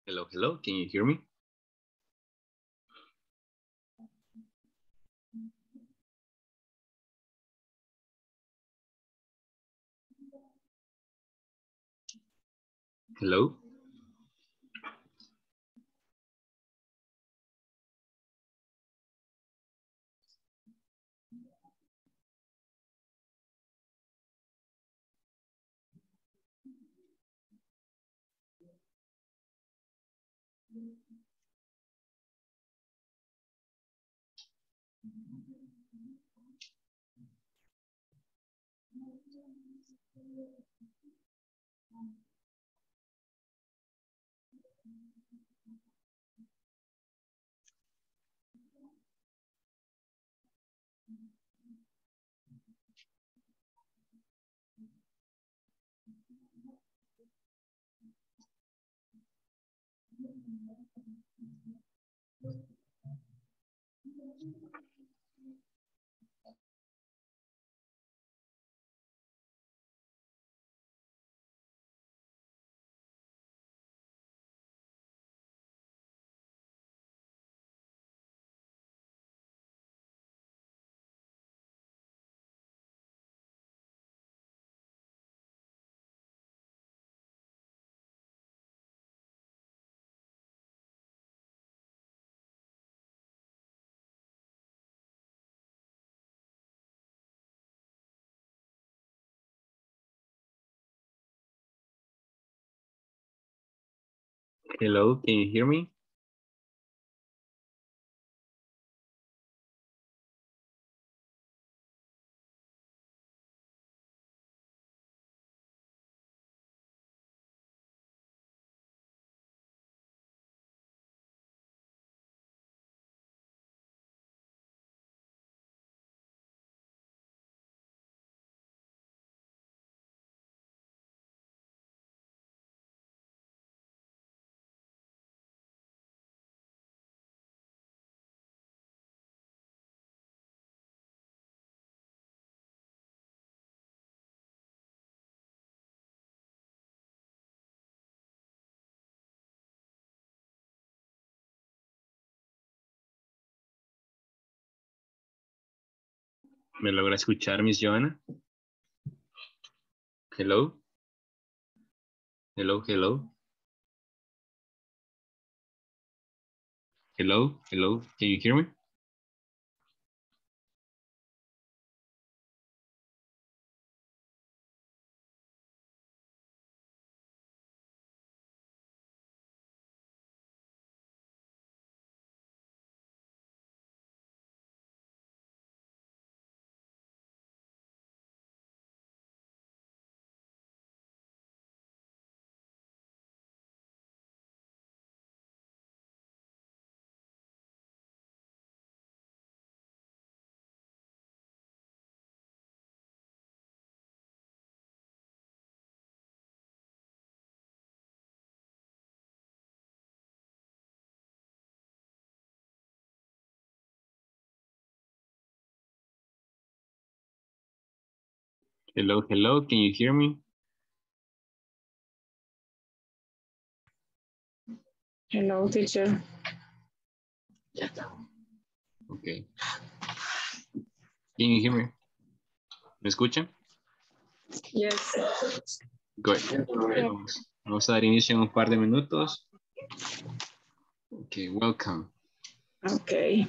Hello, hello, can you hear me? Hello? Hello, can you hear me? ¿Me logra escuchar, Miss Joana? Hello? Hello, hello? Hello, hello, can you hear me? Hello, hello, can you hear me? Hello, teacher. Okay. Can you hear me? ¿Me escuchan? Yes. Good. Okay, vamos a dar inicio en un par de minutos. Okay, welcome. Okay.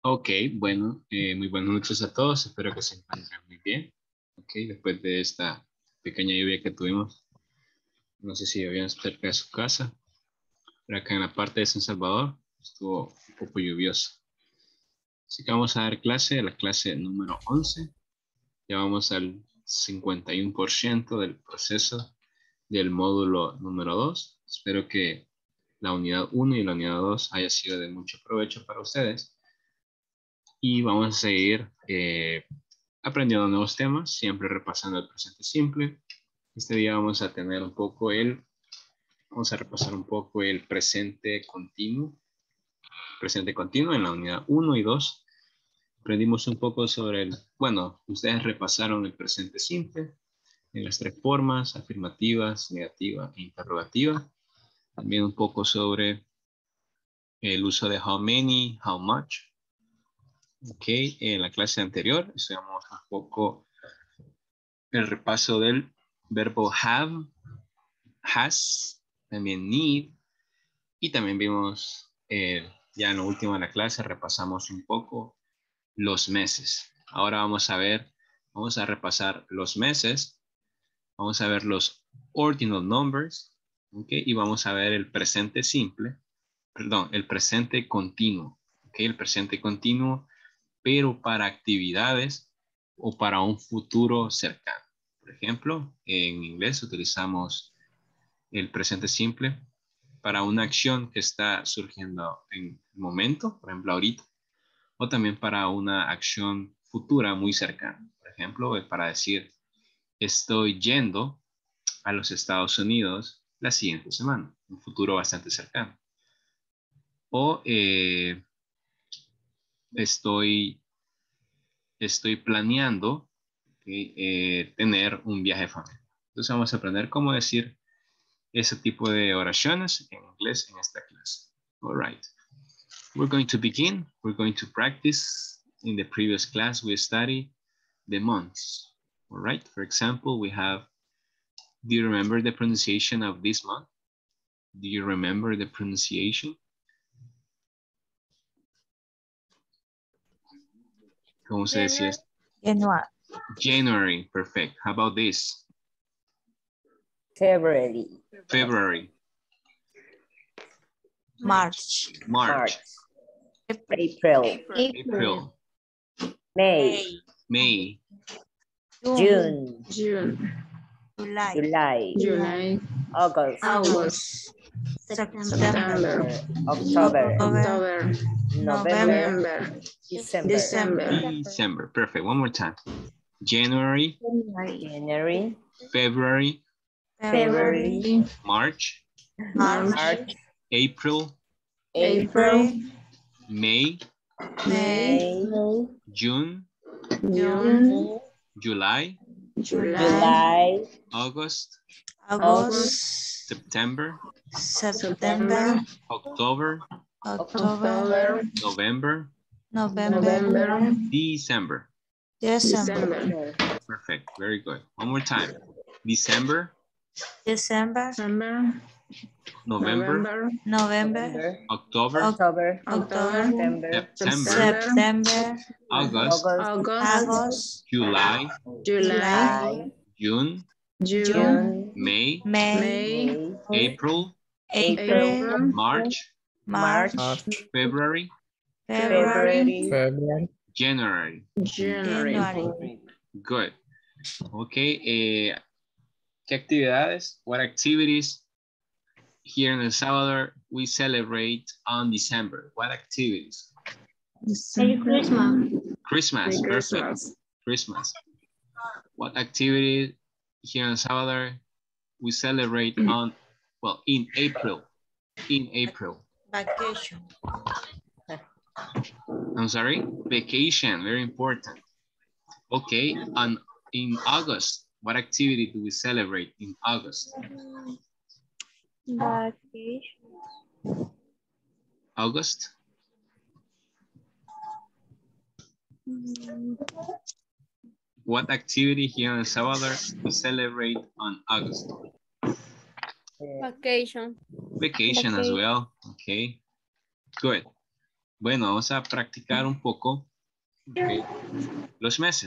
Ok, bueno, muy buenas noches a todos. Espero que se encuentren muy bien. Ok, después de esta pequeña lluvia que tuvimos, no sé si habían cerca de su casa, pero acá en la parte de San Salvador estuvo un poco lluvioso. Así que vamos a dar clase, la clase número 11. Ya vamos al 51% del proceso del módulo número 2. Espero que la unidad 1 y la unidad 2 haya sido de mucho provecho para ustedes. Y vamos a seguir aprendiendo nuevos temas, siempre repasando el presente simple. Este día vamos a tener vamos a repasar un poco el presente continuo en la unidad 1 y 2. Aprendimos un poco sobre ustedes repasaron el presente simple en las tres formas, afirmativas, negativa e interrogativa. También un poco sobre el uso de how many, how much. Ok, en la clase anterior estudiamos un poco el repaso del verbo have, has, también need, y también vimos, ya en lo último de la clase, repasamos un poco los meses. Ahora vamos a repasar los meses, vamos a ver los ordinal numbers, ¿okay? Y vamos a ver el presente simple, perdón, el presente continuo, ¿okay? El presente continuo, pero para actividades o para un futuro cercano. Por ejemplo, en inglés utilizamos el presente simple para una acción que está surgiendo en el momento, por ejemplo, ahorita, o también para una acción futura muy cercana. Por ejemplo, para decir, estoy yendo a los Estados Unidos la siguiente semana, un futuro bastante cercano. O estoy planeando tener un viaje familiar. Entonces vamos a aprender cómo decir ese tipo de oraciones en inglés en esta clase. All right. We're going to begin. We're going to practice. In the previous class, we studied the months. All right. For example, we have, do you remember the pronunciation of this month? Do you remember the pronunciation? ¿Cómo se decía? January. January. Perfect. How about this? February. February. March. March. April. April. May. May. June. July. July. August. September. October. November. December. December. Perfect. One more time. January. January. February. March. April. May. June. July. August. September. October. November. December. Perfect. Very good. One more time. December. November. October. September. August. July. June. May. April. March. February. January. Good. Okay. ¿Qué actividades? What activities here in El Salvador we celebrate on December? What activities? Christmas. Perfect. Christmas. What activity here in El Salvador we celebrate in April? Vacation. I'm sorry? Vacation, very important. Okay, in August, what activity do we celebrate in August? August? What activity here in El Salvador we celebrate on August? Vacation. Vacation as well. Okay, good. Bueno, vamos a practicar un poco los meses.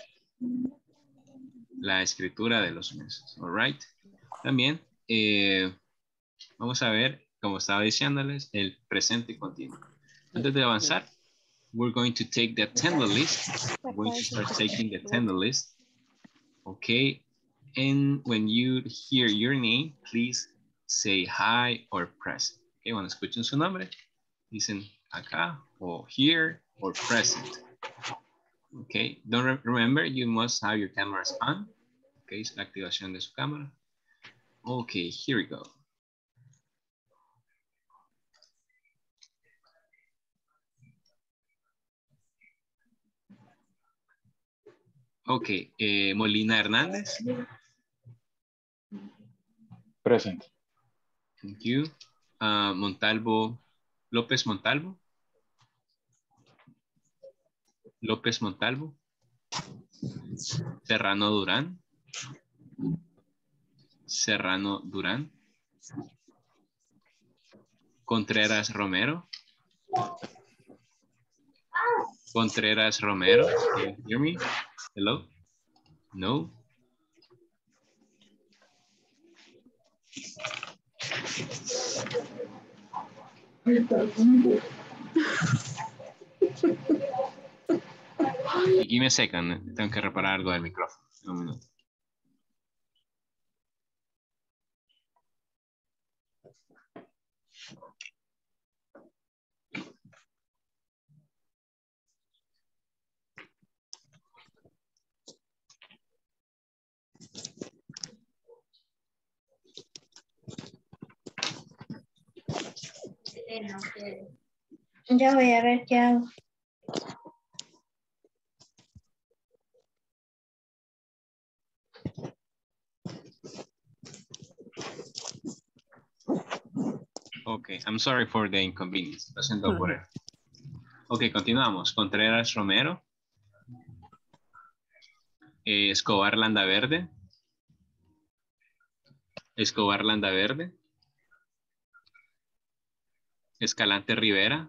La escritura de los meses. All right. También vamos a ver, como estaba diciéndoles, el presente continuo. Antes de avanzar, we're going to take the attendance list. We're going to start taking the attendance list. Okay. And when you hear your name, please say hi or present. Okay, cuando escuchen su nombre, dicen acá o here or present. Okay, don't remember, you must have your cameras on. Okay, es la activación de su cámara. Okay, here we go. Okay, Molina Hernández. Present. Thank you. Montalvo, López Montalvo. López Montalvo. Serrano Durán. Serrano Durán. Contreras Romero. Contreras Romero. Can you hear me? Hello? No? Give me a second. Tengo que reparar algo del micrófono. Un minuto. Ya voy a ver qué hago. Okay, I'm sorry for the inconvenience. Lo siento por él. Ok, continuamos. Contreras Romero. Escobar Landaverde. Escobar Landaverde. Escalante Rivera.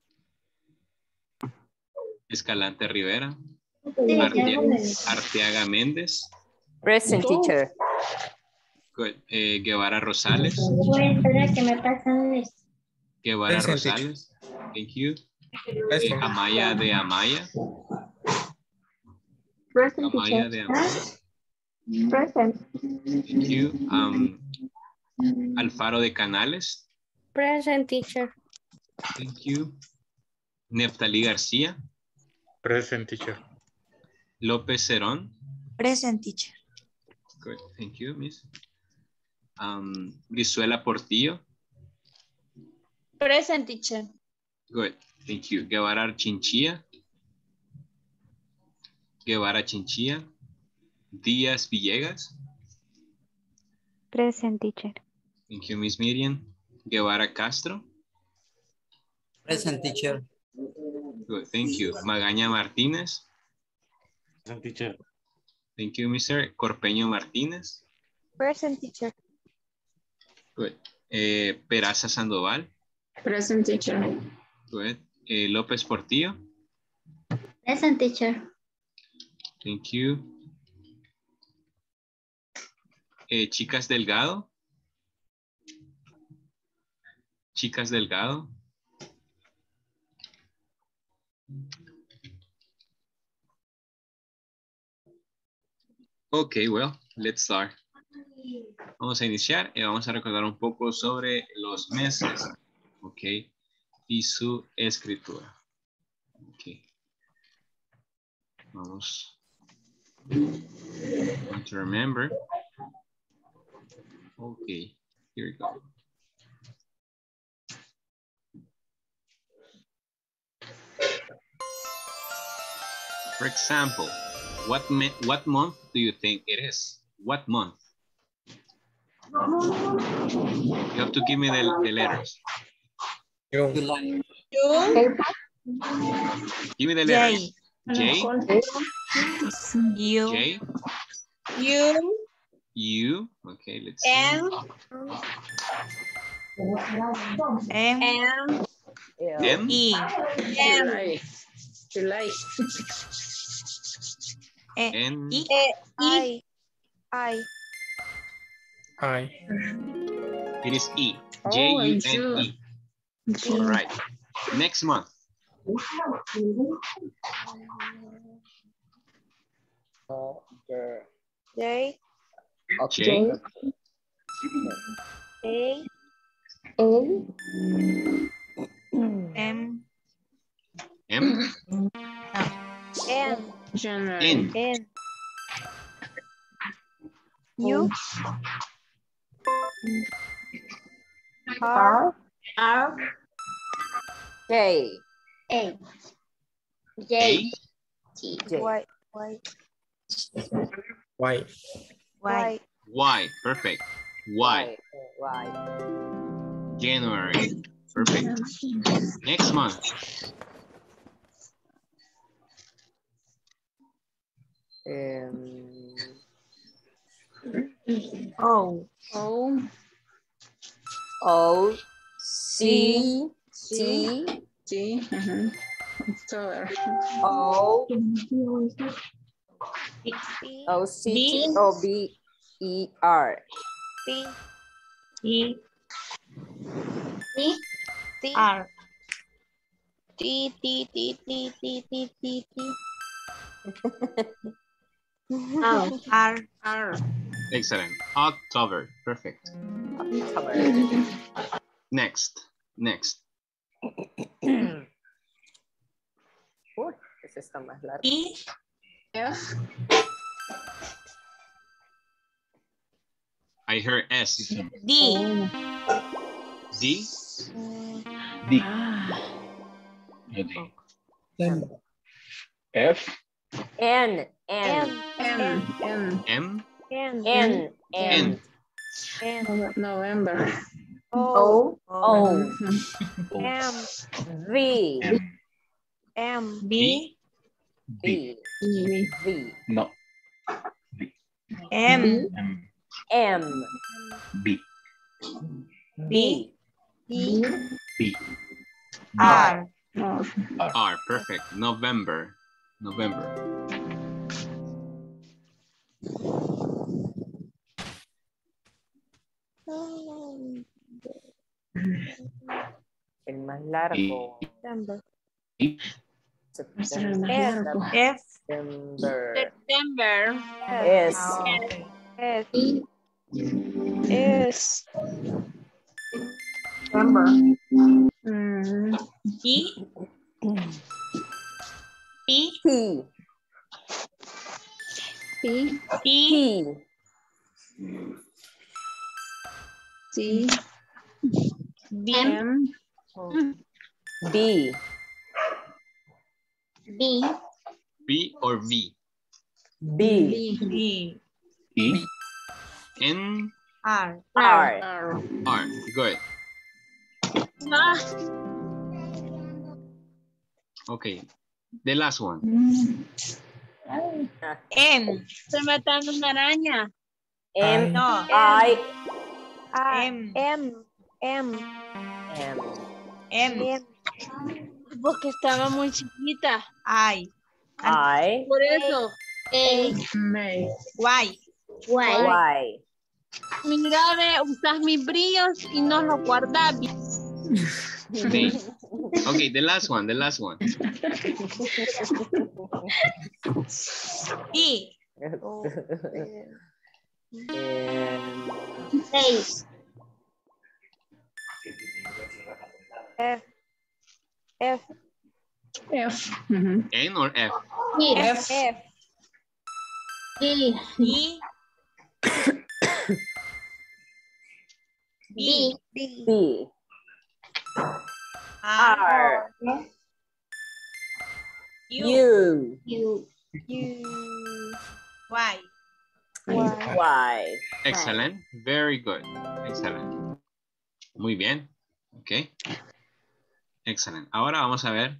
Escalante Rivera. Arteaga Méndez. Present, teacher. Good. Guevara Rosales. Voy a esperar que me pasen esto. Guevara Present, Rosales. Thank you. Present. Amaya de Amaya. Present, Amaya teacher. de Amaya. Present. Thank you. Alfaro de Canales. Present, teacher. Thank you. Neftalí García. Present, teacher. López Cerón. Present, teacher. Good. Thank you, Miss. Brizuela Portillo. Present, teacher. Good. Thank you. Guevara Chinchilla. Guevara Chinchilla. Díaz Villegas. Present, teacher. Thank you, Miss Miriam. Guevara Castro. Present, teacher. Good. Thank you. Magaña Martínez. Present, teacher. Thank you, Mr. Corpeño Martínez. Present, teacher. Good. Peraza Sandoval. Present, teacher. Good. López Portillo. Present, teacher. Thank you. Chicas Delgado. Chicas Delgado. Ok, well, let's start. Vamos a iniciar y vamos a recordar un poco sobre los meses, ok, y su escritura. Ok. Vamos. Want to remember. Okay, here we go. For example, what month do you think it is? What month? You have to give me the letters. July. Give me the J. letters. J. U. J. U. U. Okay, let's see. M. M. M. M. E. July. July. N. E. I. I. It is E. Oh, J-U-N-E. All right. Next month. J. J. A. M. M. N. January. N. N. U. R. J. A. A. J. J. Y. Y. Y. Y. Y. Perfect. Y. Y. January. Perfect. Next month. O. O. O. C. T. G. October. O. P. O. C. O. B. E. R. P. E. T. T. R. T. T. T. T. T. T. T. T. O. R. R. Excellent. October. Perfect. Next. Next. Uy, ese está más largo. E. F. I heard S. D. D. D. F. N. M. M. M. N. N. November. O. O. M. V. M. B. V. V. V. No. M. M. B. B. B. B. R. R. R. Perfect. November. November. El más largo. September. September. F. September. September. S. Okay. S. S. September. E. P. P. P. T. T. T. B. M. B. B. B or V. B. B. E. N. R. R. R. R. Good. Okay. The last one. N. Se matando una araña. M. No. I. M. M. M. M. M. M. Porque estaba muy chiquita. I. I. Por eso. A. May. Y. Y. Mira, ve, usas mis brillos y no los guardas. May. Okay, the last one. The last one. E. Seis. F. F. F. N or F? F. F. B. E. B. B. B. R. R. U. U. U. U. Y. Y. Y. Excellent. Very good. Excellent. Muy bien. Ok. Excelente. Ahora vamos a ver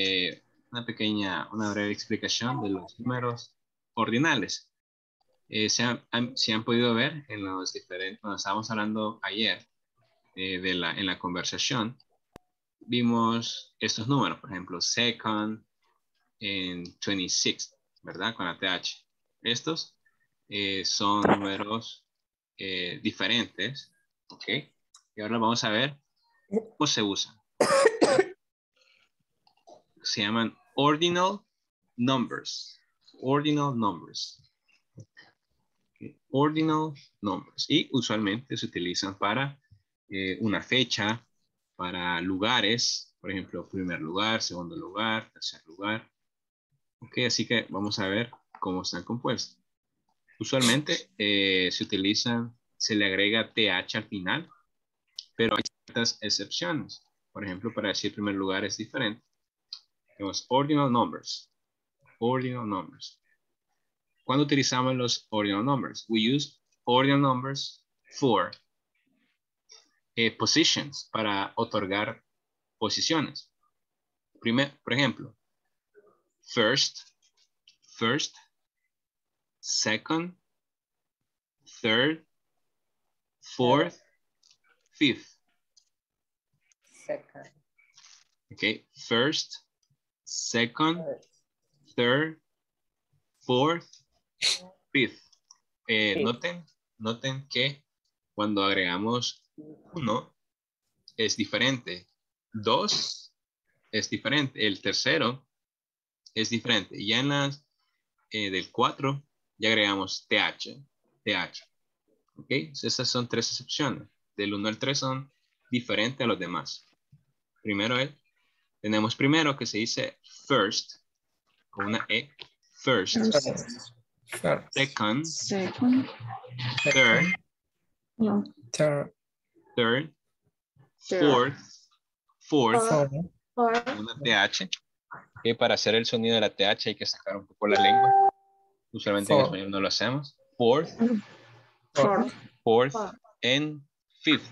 una breve explicación de los números ordinales. Si han podido ver en los diferentes, cuando estábamos hablando ayer en la conversación, vimos estos números, por ejemplo, second en 26, ¿verdad? Con la TH. Estos son números diferentes, ¿ok? Y ahora vamos a ver cómo se usan. Se llaman ordinal numbers. Ordinal numbers. Okay. Ordinal numbers. Y usualmente se utilizan para una fecha, para lugares, por ejemplo, primer lugar, segundo lugar, tercer lugar. Ok, así que vamos a ver cómo están compuestos. Usualmente se utilizan, se le agrega TH al final, pero hay ciertas excepciones. Por ejemplo, para decir primer lugar es diferente. Tenemos ordinal numbers. Ordinal numbers. ¿Cuándo utilizamos los ordinal numbers? We use ordinal numbers for positions, para otorgar posiciones. Por ejemplo, first, second, third, fourth, fifth. Second. Okay, first, second, third, fourth, fifth. Noten que cuando agregamos 1 es diferente, 2 es diferente, el tercero es diferente. Y ya en las del 4 ya agregamos TH. Ok, esas son 3 excepciones. Del 1 al 3 son diferentes a los demás. Tenemos primero que se dice first, con una E, first. Second, third, fourth, una TH. Que para hacer el sonido de la TH hay que sacar un poco la lengua. Usualmente en español no lo hacemos. Fourth, and fifth.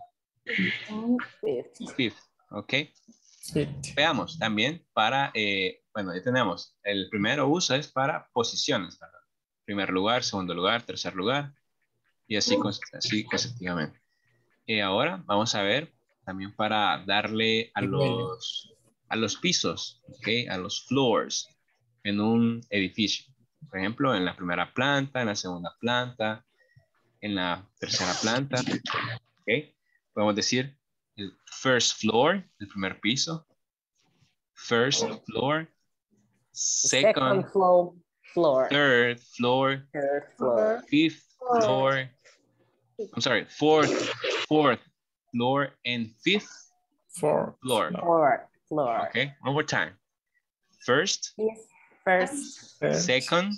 Fifth, ok. Veamos también para, bueno, ya tenemos, el primero uso es para posiciones, ¿verdad? Primer lugar, segundo lugar, tercer lugar, y así consecutivamente. Ahora vamos a ver también para darle a los pisos, ¿ok? A los floors en un edificio. Por ejemplo, en la primera planta, en la segunda planta, en la tercera planta, ¿ok? Podemos decir el first floor, el primer piso. First floor. Second floor. Third floor. Fifth floor. I'm sorry, fourth floor and fifth floor. Okay, one more time. First. Second.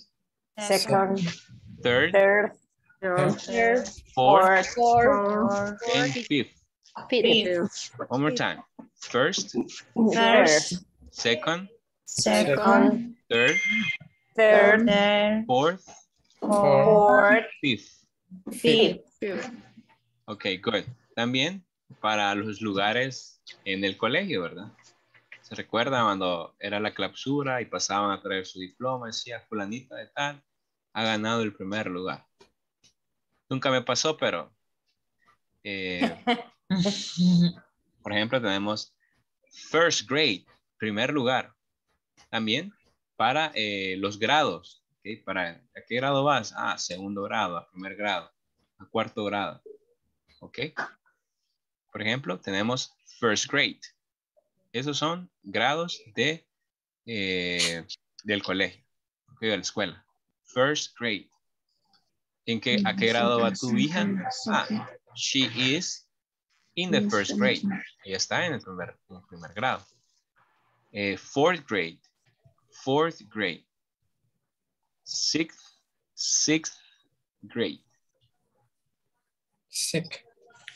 Third. Fourth. And fifth. One more time. First. Second. Third. Fourth. Fifth. Ok, good. También para los lugares en el colegio, ¿verdad? ¿Se recuerda cuando era la clausura y pasaban a traer su diploma? Decía, fulanita de tal ha ganado el primer lugar. Nunca me pasó, pero por ejemplo tenemos first grade, primer lugar. También para los grados. ¿Okay? ¿A qué grado vas? Ah, segundo grado, a primer grado, a cuarto grado. ¿Ok? Por ejemplo, tenemos first grade. Esos son grados del colegio, ¿okay? De la escuela. First grade. ¿A qué grado va tu hija? Ah, she is in the first grade. Ella está en el primer grado. Fourth grade. Sixth grade. Sixth.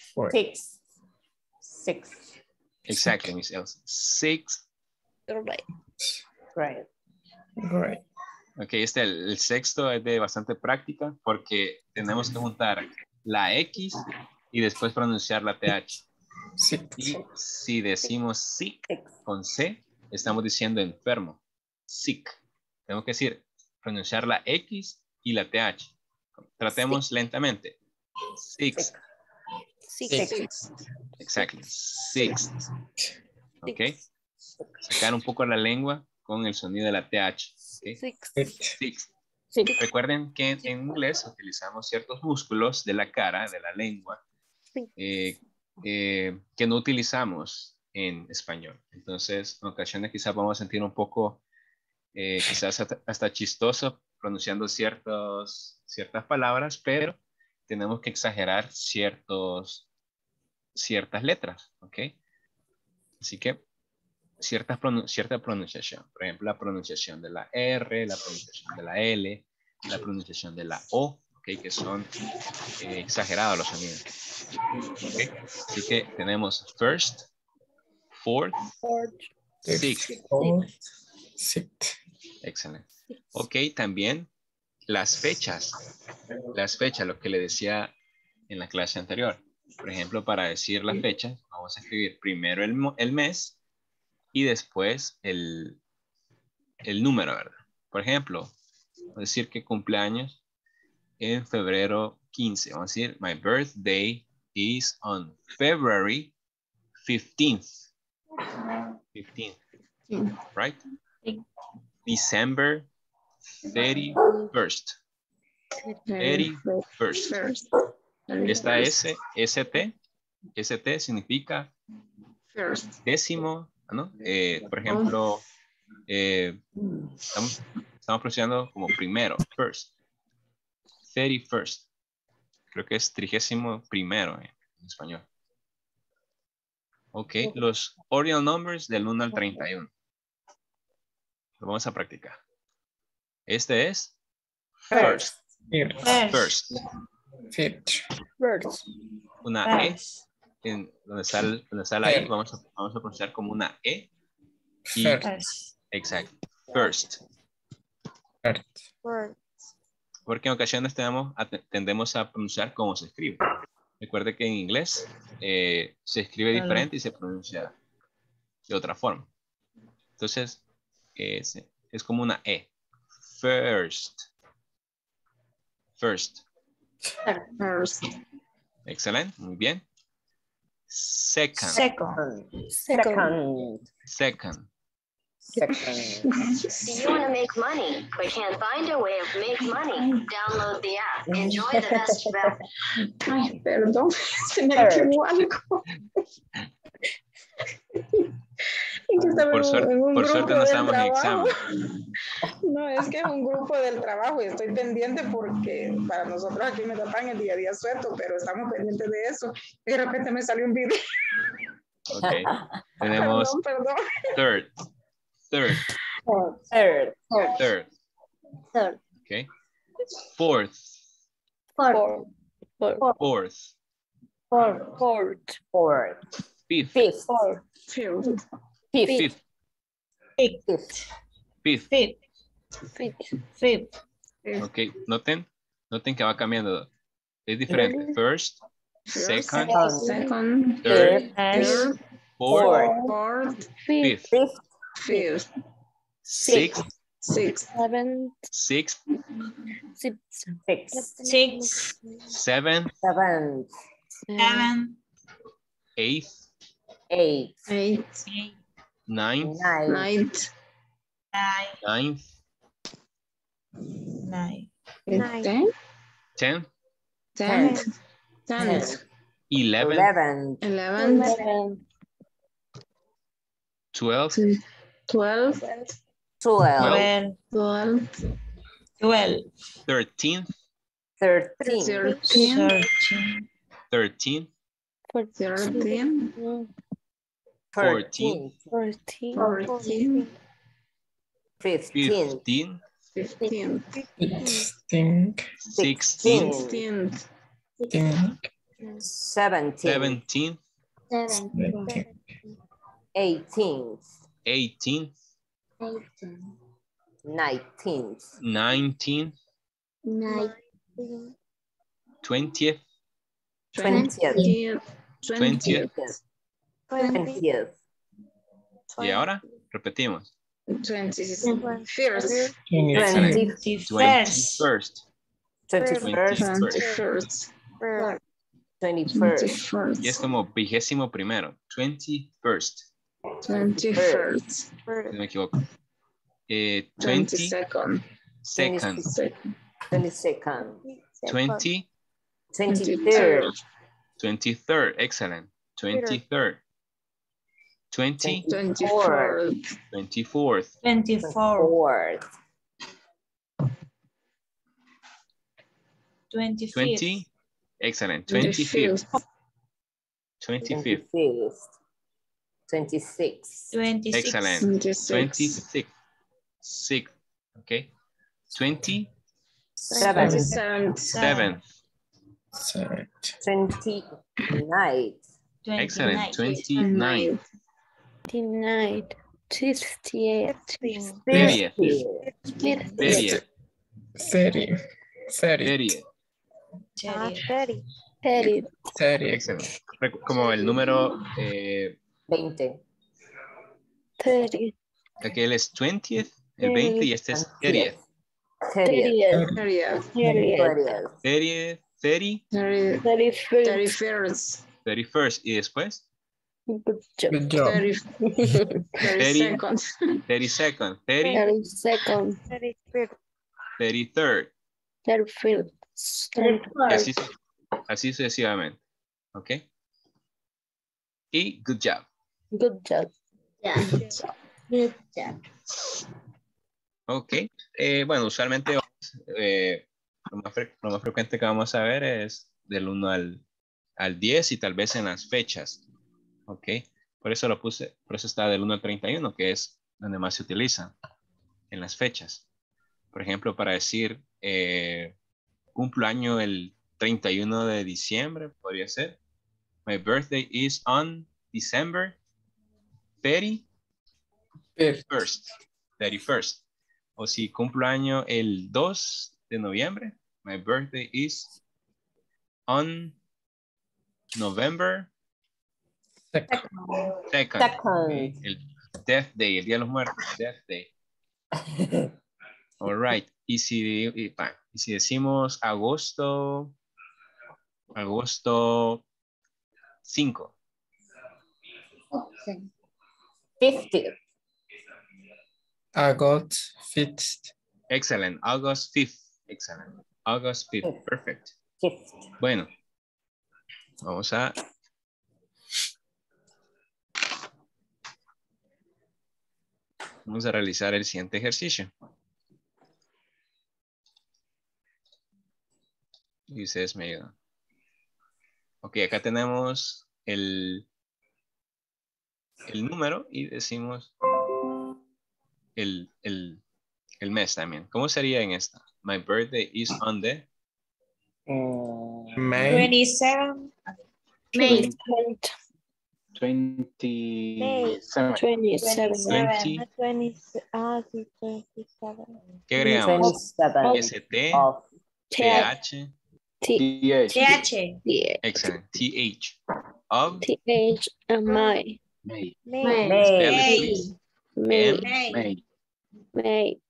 Exactly, Miss Elsa. Sixth Great. Ok, el sexto es de bastante práctica porque tenemos que juntar la X y después pronunciar la TH. Y si decimos sick con C, estamos diciendo enfermo. Sick. Tengo que decir, pronunciar la X y la TH. Tratemos lentamente. Six. Exactly. Six. ¿Ok? Sacar un poco la lengua con el sonido de la TH. ¿Ok? Six. Recuerden que en inglés utilizamos ciertos músculos de la cara, de la lengua, que no utilizamos en español. Entonces, en ocasiones quizás vamos a sentir un poco, quizás hasta chistoso pronunciando ciertas palabras, pero tenemos que exagerar ciertas letras, ¿ok? Así que cierta pronunciación. Por ejemplo, la pronunciación de la R, la pronunciación de la L, la pronunciación de la O, ¿ok? Que son exagerados los sonidos. ¿Okay? Así que tenemos first, fourth, sixth. Excelente. Ok, también las fechas. Las fechas, lo que le decía en la clase anterior. Por ejemplo, para decir la fecha, vamos a escribir primero el mes y después el número, ¿verdad? Por ejemplo, vamos a decir que cumpleaños en febrero 15. Vamos a decir, my birthday is on February 15th. 15th, right? December 31st. 31st. Esta S, ST significa décimo, ¿no? Por ejemplo, estamos pronunciando como primero, first. 31st. Creo que es 31º en español. Ok, los ordinal numbers del 1 al 31. Lo vamos a practicar. Este es first. First. Una E. Donde está la E, vamos a pronunciar como una E. Y, exacto. First. Porque en ocasiones tendemos a pronunciar como se escribe. Recuerde que en inglés se escribe diferente y se pronuncia de otra forma. Entonces, es como una E. First. First. Excelente, muy bien. Second. You want to make money, but can't find a way of make money? Download the app. Enjoy the best bet. Ay, perdón, se me activó algo. Por suerte no estamos en examen. No, es que es un grupo del trabajo y estoy pendiente porque para nosotros aquí en Metapán el día a día es suelto, pero estamos pendientes de eso. Y de repente me salió un video. Ok. Tenemos Perdón. third. Okay. Fourth. Fifth. Ok, noten que va cambiando. Es diferente. First, second, third, fourth, fifth, sixth, seventh, eighth, ninth, 10th, 11th, 12th, 13th, 14th, 15th, 16th, 17th, 18th, 19th, 20th, 20th. Y ahora repetimos. 21st. 21st. Y es como 21º. 21st. 21st. Si no me equivoco. 22nd. 22nd. 22nd. 20. 23rd. 23rd. Excellent. 23rd. 20. 24th. 24th. 24. 20. 25th. Excellent. 25th. 25th. 26th. 26th. Excellent. 26th. 6th. Okay. 27th. 27th. 29th. Excellent. 29th. 29th. 30th. 30th. 30th. 30th. 30. 30th. 30th. Excellent. Como el número, 20. 30th. aquel es 20th, el 20 y este es 30th. 30th. 30th. 30th, 30, 31st. 31st y después Good job. Good job. 32nd. 32nd, 30, 32nd. 33rd. 31st. Y así sucesivamente. ¿Ok? Y good job. Good job. Ok. Bueno, usualmente lo más frecuente que vamos a ver es del 1 al 10 y tal vez en las fechas. Ok. Por eso lo puse, por eso está del 1 al 31, que es donde más se utiliza en las fechas. Por ejemplo, para decir cumplo año el 31 de diciembre, podría ser. My birthday is on December 31st. 31st. O si cumplo año el 2 de noviembre, my birthday is on November 2nd. Second. El Death Day, el Día de los Muertos, Death Day. All right. Y si decimos agosto 5. 50th. August 5th. Excellent. August 5th. Excellent. August 5th. Perfect. 5th. Bueno. Vamos a realizar el siguiente ejercicio. Y ustedes me ayudan. Ok, acá tenemos el número y decimos el mes también. ¿Cómo sería en esta? My birthday is on the May 27. May 27. 27. 20. ¿Qué agregamos? 27 ST, of TH. TH. TH. Excellent. TH. Of. TH. May. May. Spell it, please. May. M. May. May.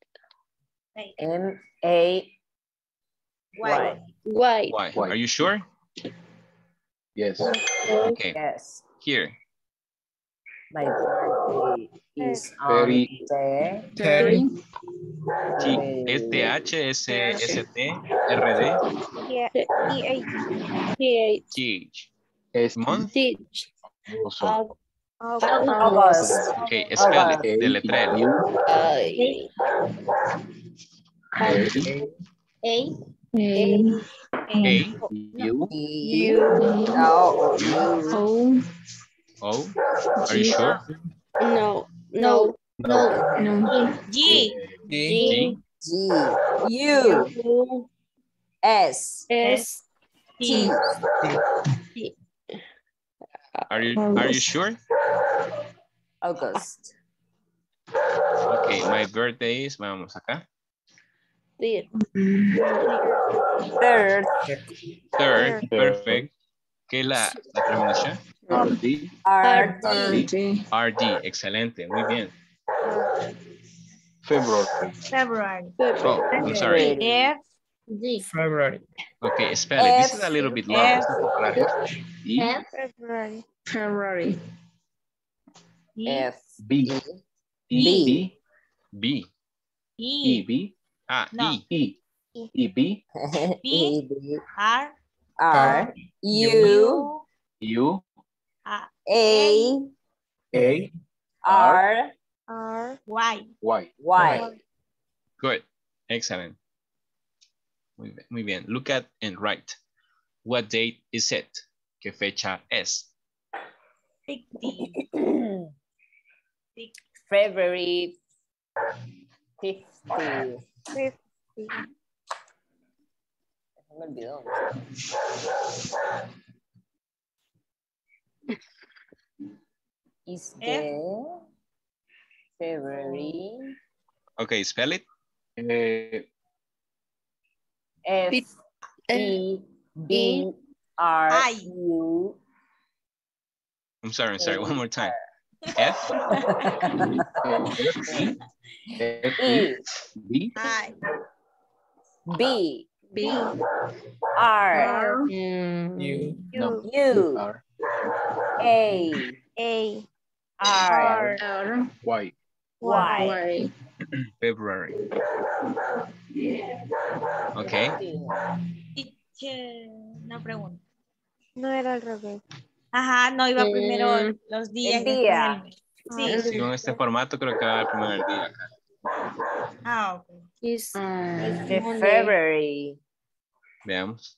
M-A-Y. Y. Y. Y. Are you sure? Yes. Okay. Yes. Here. My birthday is on 30. the 30. Es TH, S, ST, RD, TH. TH. Es Month. TH. also. August. Okay, spell it. A, Deletreo. U, I. A, A, U, U-O. O. O. Are you sure? No. G. G. G. U. S. S. T. Are you sure? August. Okay, my birthday is, vamos acá. Third. Third, perfect. ¿Qué es la terminación? RD, R-D. RD, excelente, muy bien. February. February. Oh, I'm sorry. F. February. Okay, spell it. This is a little bit long. F. It's un poco largo. E, February. February. F. B. B. B. E. B. No. E. E. B. E. R. R. U. U. A. A. A. R. Y. Y. Y. Good. Excellent. Muy bien, muy bien. Look at and write. What date is it? ¿Qué fecha es? 60. February 50. Se me olvidó. Is the February Okay, spell it. F E B R U. I'm sorry. One more time. F. E. B. I. B. R. U. No. U. R. A. R. Y. Y. February. Okay. Una pregunta. No era al revés. Ajá, no iba primero los días. El día. Sí. Si con este formato creo que va el primer día acá. Ah, ok. Is The February. Veamos.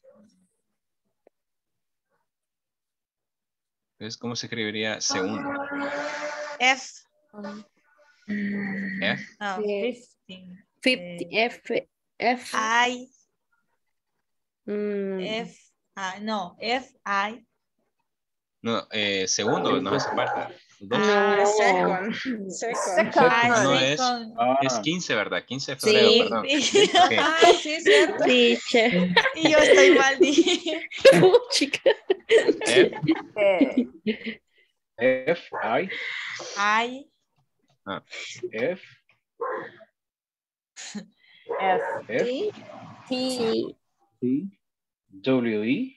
Entonces, ¿cómo se escribiría segundo? F. F. No, 15. 50 F I. mm, F. No, F. I. No, segundo, no hace falta. Dos. No, second. No, es 15, ¿verdad? 15 de febrero, Sí, perdón. sí. Ok. Sí, cierto. teacher. Y yo estoy mal, dije. Chica. F. F. I. I. F. F. F. T. T. W. E.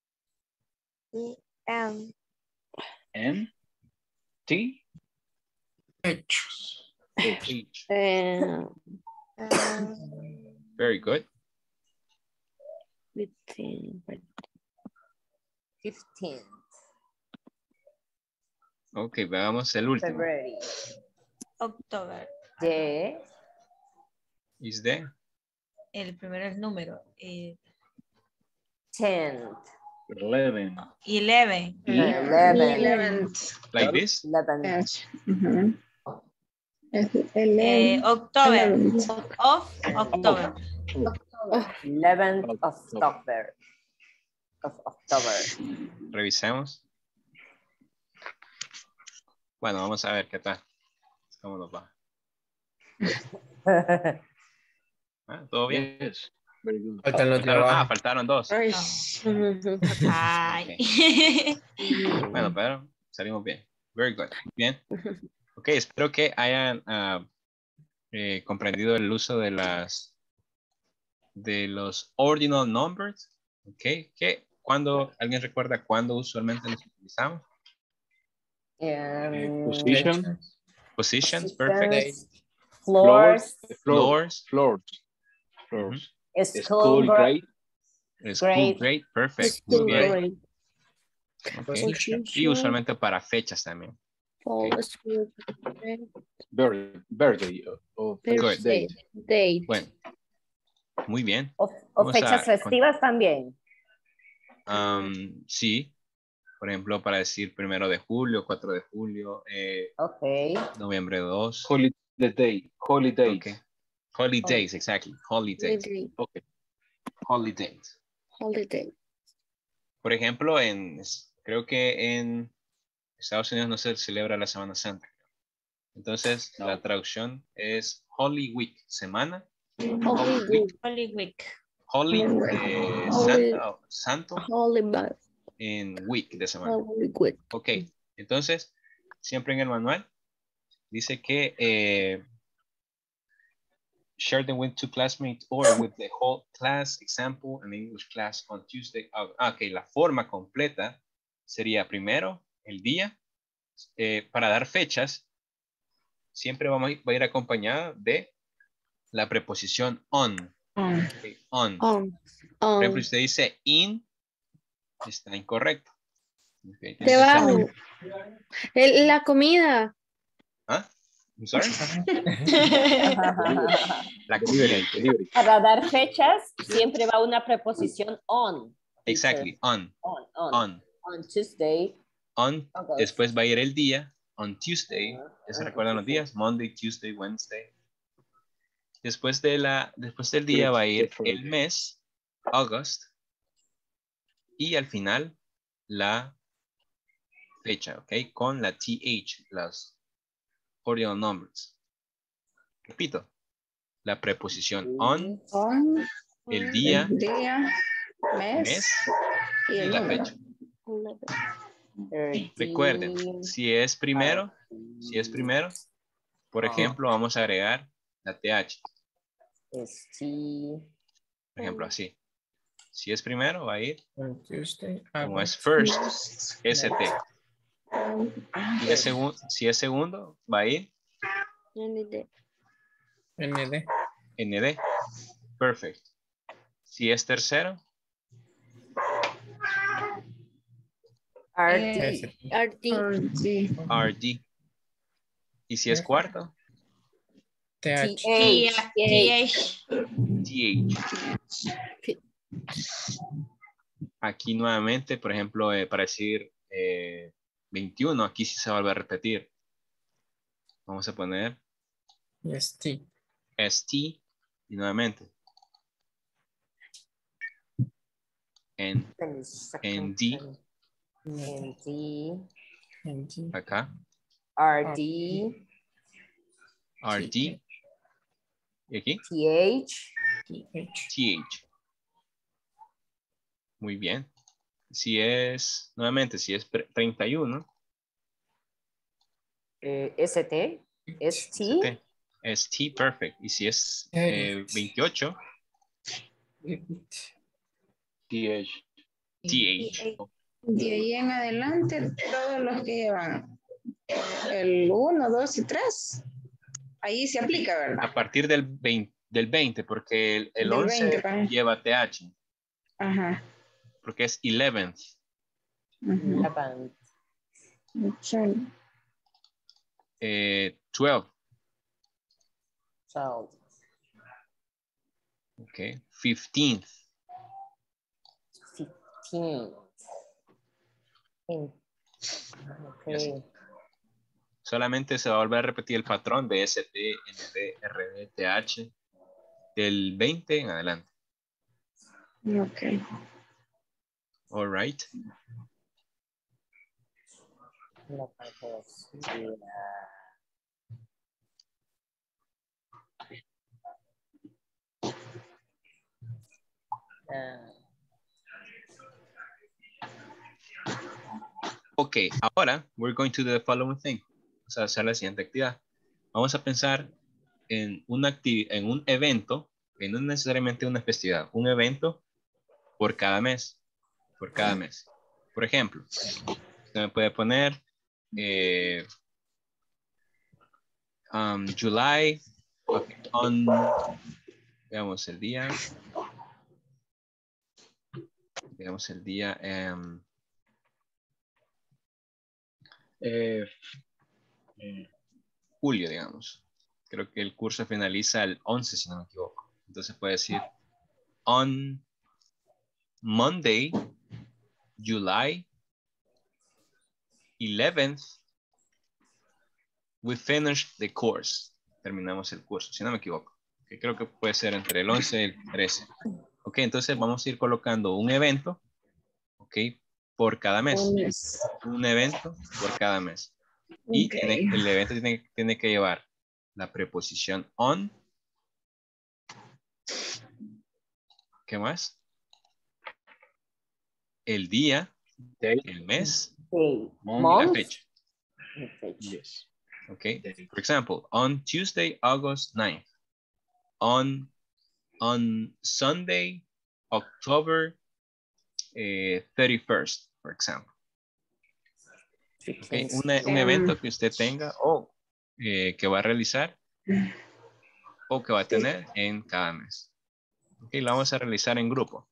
M N. T. H. H. Very good. 15. Ok, veamos el último. February. October. The. Is the El primero es número. 10th. 11. 11. 11th. like this? 11th. October. Of October. 11th of October. Revisemos. Bueno, vamos a ver qué tal. ¿Cómo nos va? ¿Todo bien? Yes. Very good. Faltan los trabajos. Faltaron dos. Ay. Ay. Bueno, pero salimos bien. Very good. Bien. Ok, espero que hayan comprendido el uso de los ordinal numbers. Ok, que ¿alguien recuerda cuándo usualmente los utilizamos? Positions, perfect. Floors. School grade. School grade, perfect. Muy bien. Okay. Position. Y usualmente para fechas también. Birthday or Good. Date. Bueno, muy bien. O fechas festivas también. Sí. Por ejemplo, para decir 1 de julio, 4 de julio, noviembre 2. Holidays. Okay. Holidays, exactly. Holidays. Okay. Holidays. Por ejemplo, creo que en Estados Unidos no se celebra la Semana Santa. Entonces, la traducción es Holy Week, semana. Holy Week. Holy, santo. En week de semana. Ok, entonces, siempre en el manual dice que share them with 2 classmates or with the whole class, example, an English class on Tuesday. Ok, la forma completa sería primero el día para dar fechas, siempre va a ir acompañada de la preposición on. Okay, on. Por ejemplo, si usted dice in, está incorrecto. Okay, Debajo. La comida. ¿Ah? I'm sorry. La Delivery, delivery. Para dar fechas, siempre va una preposición on. Exactly, on. On Tuesday. On, August. después va a ir el día, on Tuesday. ¿Ya se recuerdan los días? Monday, Tuesday, Wednesday. Después del día va a ir el mes, August. Y al final, la fecha, ¿ok? Con la TH, las ordinal numbers. Repito, la preposición on, el día, mes y la fecha. Recuerden, si es primero, por ejemplo, vamos a agregar la TH. Por ejemplo, así. Si es primero, va a ir, como es first, ST. Si es segundo, va a ir ND. Perfect. Si es tercero, RD. Y si es cuarto, TH. Aquí nuevamente, por ejemplo, para decir 21, aquí sí se vuelve a repetir. Vamos a poner ST y nuevamente ND. Acá. RD. ¿Y aquí? TH. Muy bien. Si es, nuevamente, si es 31. ST. ST, perfect. Y si es 28. TH. De ahí en adelante, todos los que llevan el 1, 2 y 3, ahí se aplica, ¿verdad? A partir del 20, porque el 11 20, lleva TH. Ajá. Porque es 11th. 12. Okay. 15th. Okay. Solamente se va a volver a repetir el patrón de ST, ND, RD, TH del 20 en adelante. Ok. All right. Ok, ahora we're going to do the following thing. Vamos a hacer la siguiente actividad. Vamos a pensar en un evento, que no necesariamente una festividad, un evento por cada mes. Por ejemplo, usted me puede poner July, okay, veamos el día. Julio, digamos. Creo que el curso finaliza el 11, si no me equivoco. Entonces puede decir, on Monday, July 11th, we finished the course. Terminamos el curso, si no me equivoco. Okay, creo que puede ser entre el 11 y el 13. Ok, entonces vamos a ir colocando un evento, ok, por cada mes. Un evento por cada mes. Y el evento tiene que llevar la preposición on. ¿Qué más? El día, el mes, y la fecha. Yes. Okay. For example, on Tuesday, August 9th. On Sunday, October 31st, for example. Okay, un evento que usted tenga o que va a realizar o que va a tener en cada mes. Ok, lo vamos a realizar en grupo.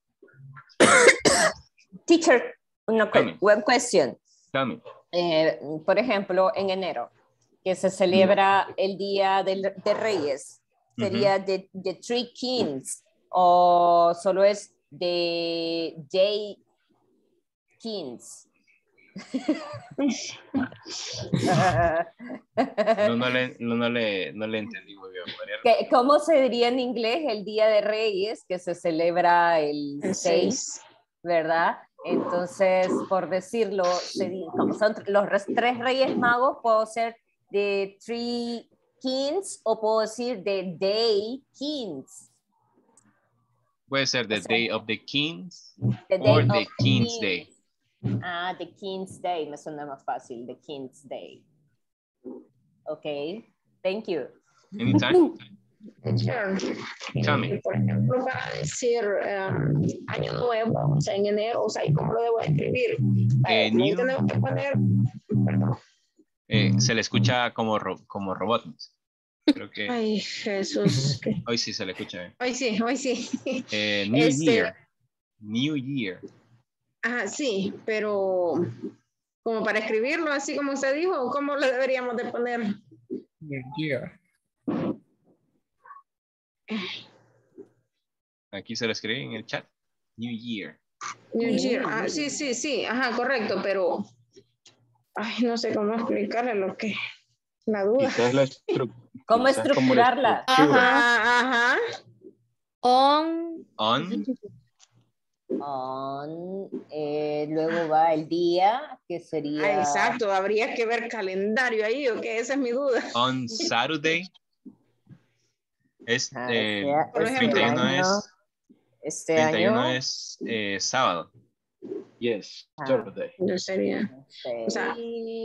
Teacher, una web question. Tell me. Por ejemplo, en enero, que se celebra el Día de Reyes, sería the Three Kings o solo es the Day Kings. No le entendí muy bien. ¿Cómo se diría en inglés el Día de Reyes que se celebra el 6, ¿verdad? Entonces, por decirlo, como son los 3 Reyes Magos, puedo ser the Three Kings o puedo decir the Day Kings. Puede ser the Day of the Kings or the King's Day. Ah, the King's Day, me suena más fácil, the King's Day. Ok, thank you. Anytime. Sure. Tell me. Por ejemplo, para decir año nuevo, o sea, en enero, o sea, ¿cómo lo debo escribir? New, tenemos que poner... se le escucha como robot. Creo que... Ay, Jesús. Hoy sí se le escucha bien. Hoy sí. New Year. New Year. Ajá, sí, pero como para escribirlo así como usted dijo, ¿cómo lo deberíamos de poner? New Year. Aquí se lo escribí en el chat. New Year. New Year. Ah, sí. Ajá, correcto, pero ay, no sé cómo explicarle lo que la duda. ¿Cómo estructurarla? Ajá. On. Luego va el día, que sería... exacto, habría que ver calendario ahí, ¿ok? Esa es mi duda. On Saturday. Por ejemplo, 31 es... Este 31 año es sábado. Yes, Saturday. Yo sería... O sea,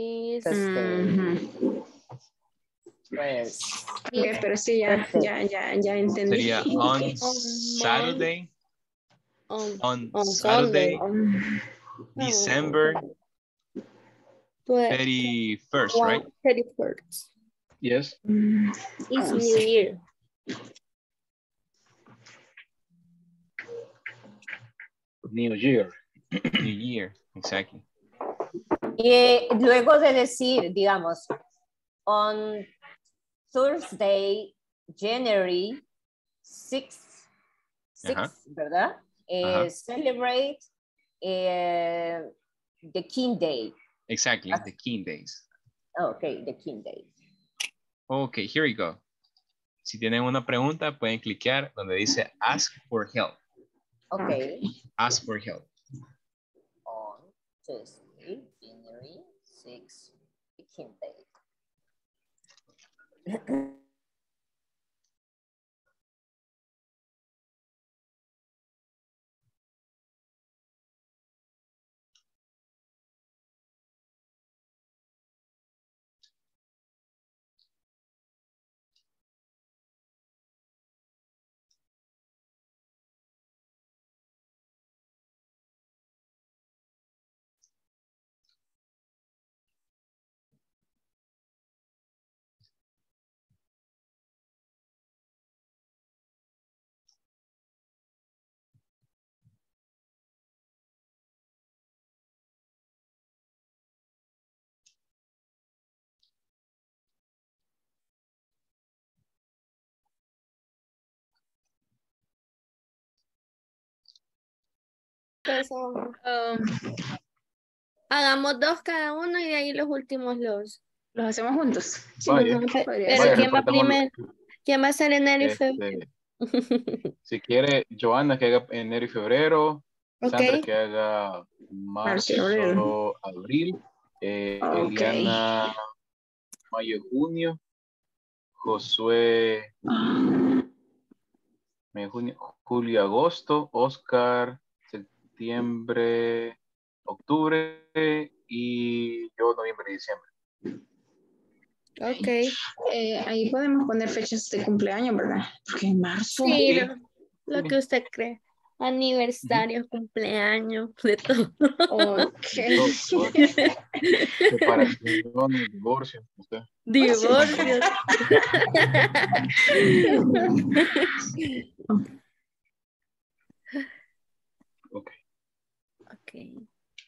pues... Okay, pero sí, ya entendí. Sería on Saturday. On Saturday. December 31st, right? 31st. Yes. It's New Year. New Year. New Year, exactly. Y luego de decir, digamos, on Thursday, January 6th, ¿verdad? Celebrate the King Day. Exactly, the King Days. Okay, the King Day. Okay, here we go. Si tienen una pregunta, pueden cliquear donde dice Ask for Help. Okay. Ask for help. On Thursday, January 6th, the King Day. Pues, hagamos 2 cada uno y de ahí los últimos los hacemos juntos. Sí, pero ¿quién va primero? ¿Quién va a ser enero y febrero? Si quiere, Joana que haga enero y febrero. Okay. Sandra que haga marzo, abril. Eliana, mayo, junio. Josué, junio, julio, agosto. Oscar, septiembre, octubre. Y yo, noviembre y diciembre. Ok. Ahí podemos poner fechas de cumpleaños, ¿verdad? Porque en marzo. Sí, lo que usted cree. aniversario, cumpleaños, de todo. Ok. Separación, divorcio, no sé. Divorcios. Ok. Ok.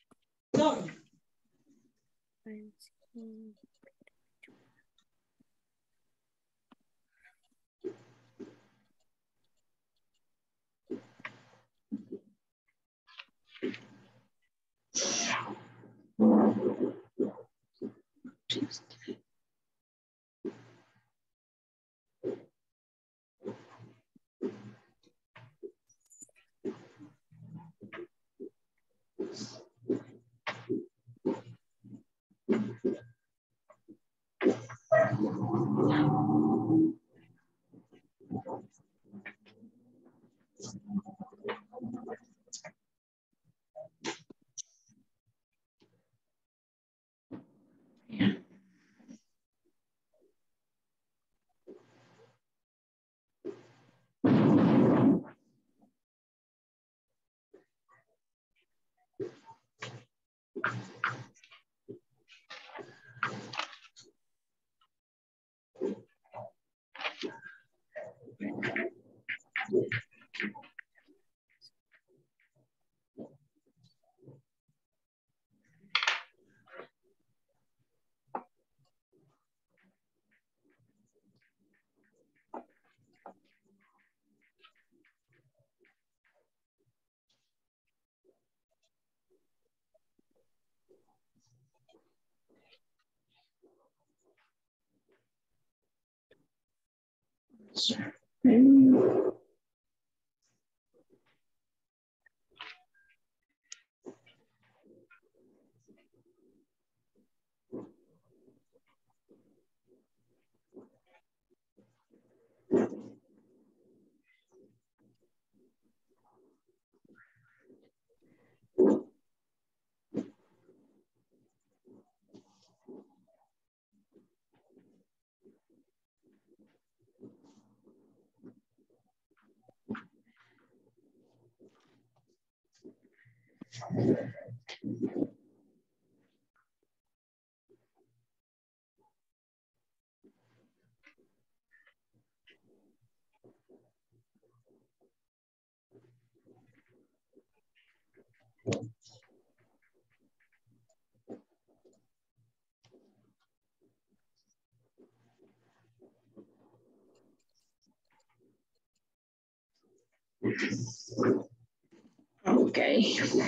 Okay.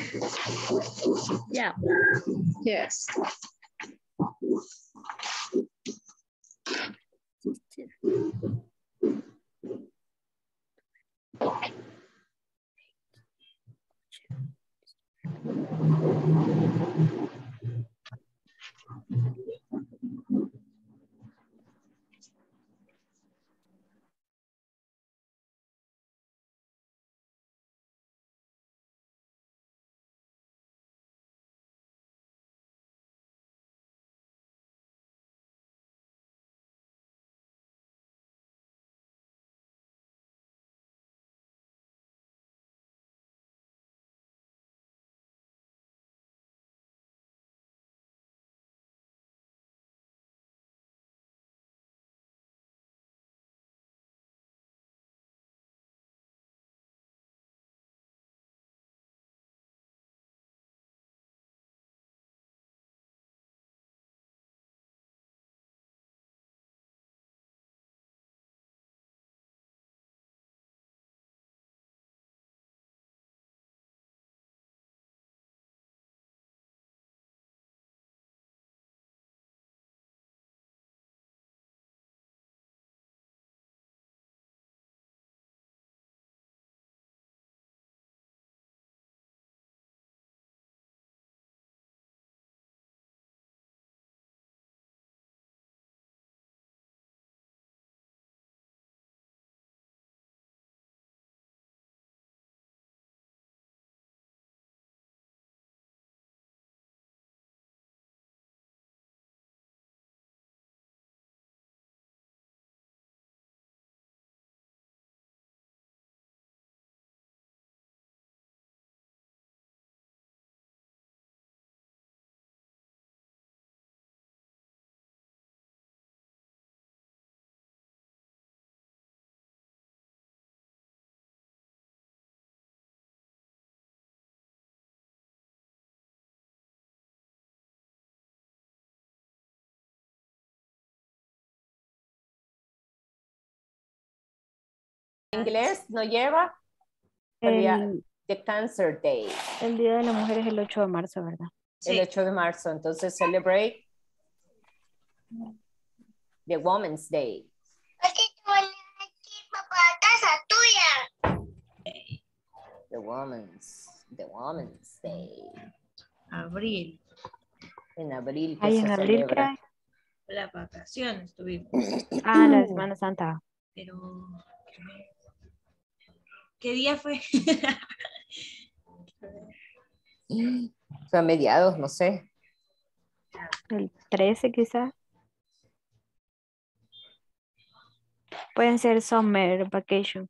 Yeah. Yes. inglés no lleva. Sería El, the Cancer Day. el Día de la Mujer es el 8 de marzo, ¿verdad? El 8 de marzo. Entonces, celebrate the Women's Day. The Women's Day. Abril. En abril que Ahí se en abril, ¿qué celebra. hay? Las vacaciones tuvimos. Ah, la Semana Santa. Pero, ¿qué día fue? Fue a mediados, no sé. El 13 quizás. Pueden ser summer vacation.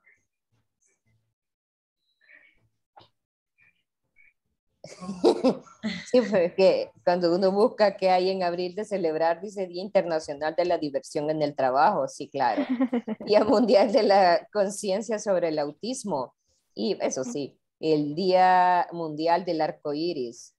Sí, porque cuando uno busca qué hay en abril de celebrar, dice Día Internacional de la Diversión en el Trabajo, sí, claro. Día Mundial de la Conciencia sobre el Autismo. Y eso sí, el Día Mundial del Arco Iris.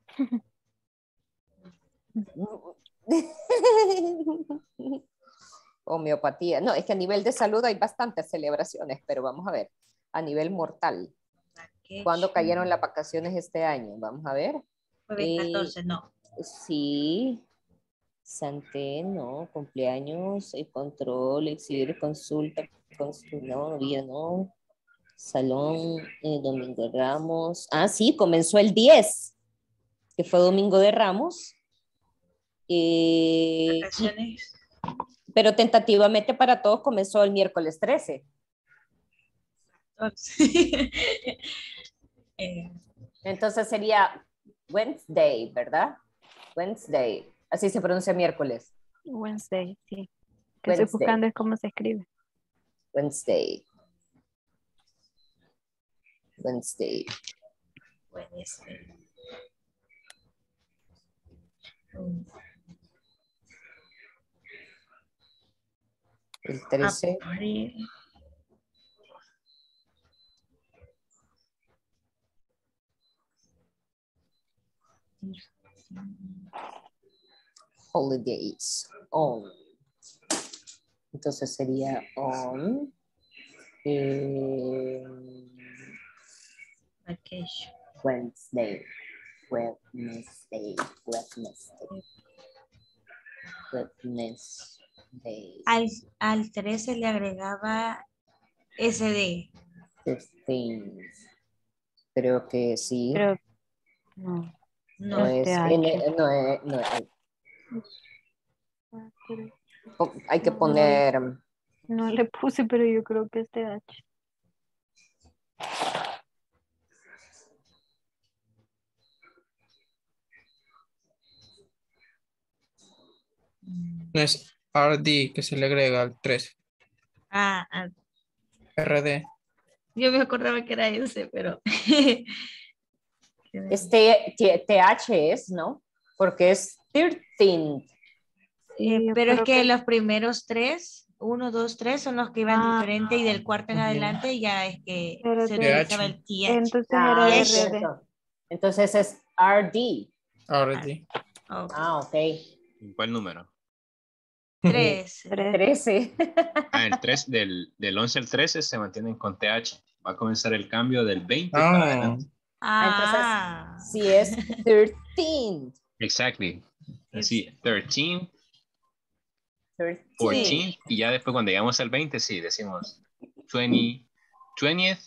Homeopatía. No, es que a nivel de salud hay bastantes celebraciones, pero vamos a ver. A nivel mortal. ¿Cuándo cayeron las vacaciones este año? Vamos a ver. Jueves 14, no. Sí. Santé, no. Cumpleaños, control, exhibir, consulta. No, día no. Salón, Domingo de Ramos. Ah, sí, comenzó el 10, que fue Domingo de Ramos. Vacaciones. Pero tentativamente para todos comenzó el miércoles 13. Entonces sería Wednesday, ¿verdad? Wednesday. Así se pronuncia miércoles. Wednesday, sí. Que Wednesday. estoy buscando es cómo se escribe. Wednesday. Wednesday. Wednesday. El 13. Abril. Holidays. On. Entonces sería on. Vacation. Wednesday. Wednesday. Al 13 le agregaba SD. 15. Creo que sí. Pero no. No es. No es. Hay que poner. No le puse, pero yo creo que es TH. No es RD que se le agrega al 13. RD. Yo me acordaba que era ese, pero... TH es, ¿no? Porque es 13. Pero es que los primeros 3, 1, 2, 3 son los que iban diferente y del cuarto en adelante ya es que se utilizaba el TH. Entonces era RD. Entonces es RD. RD. Ah, ok. ¿Cuál número? 13. El 3 del 11 al 13 se mantienen con TH. Va a comenzar el cambio del 20 para adelante. Entonces, sí es 13. Exactly. Así, 13, 13. 14, y ya después cuando llegamos al 20, sí, decimos 20, 20th,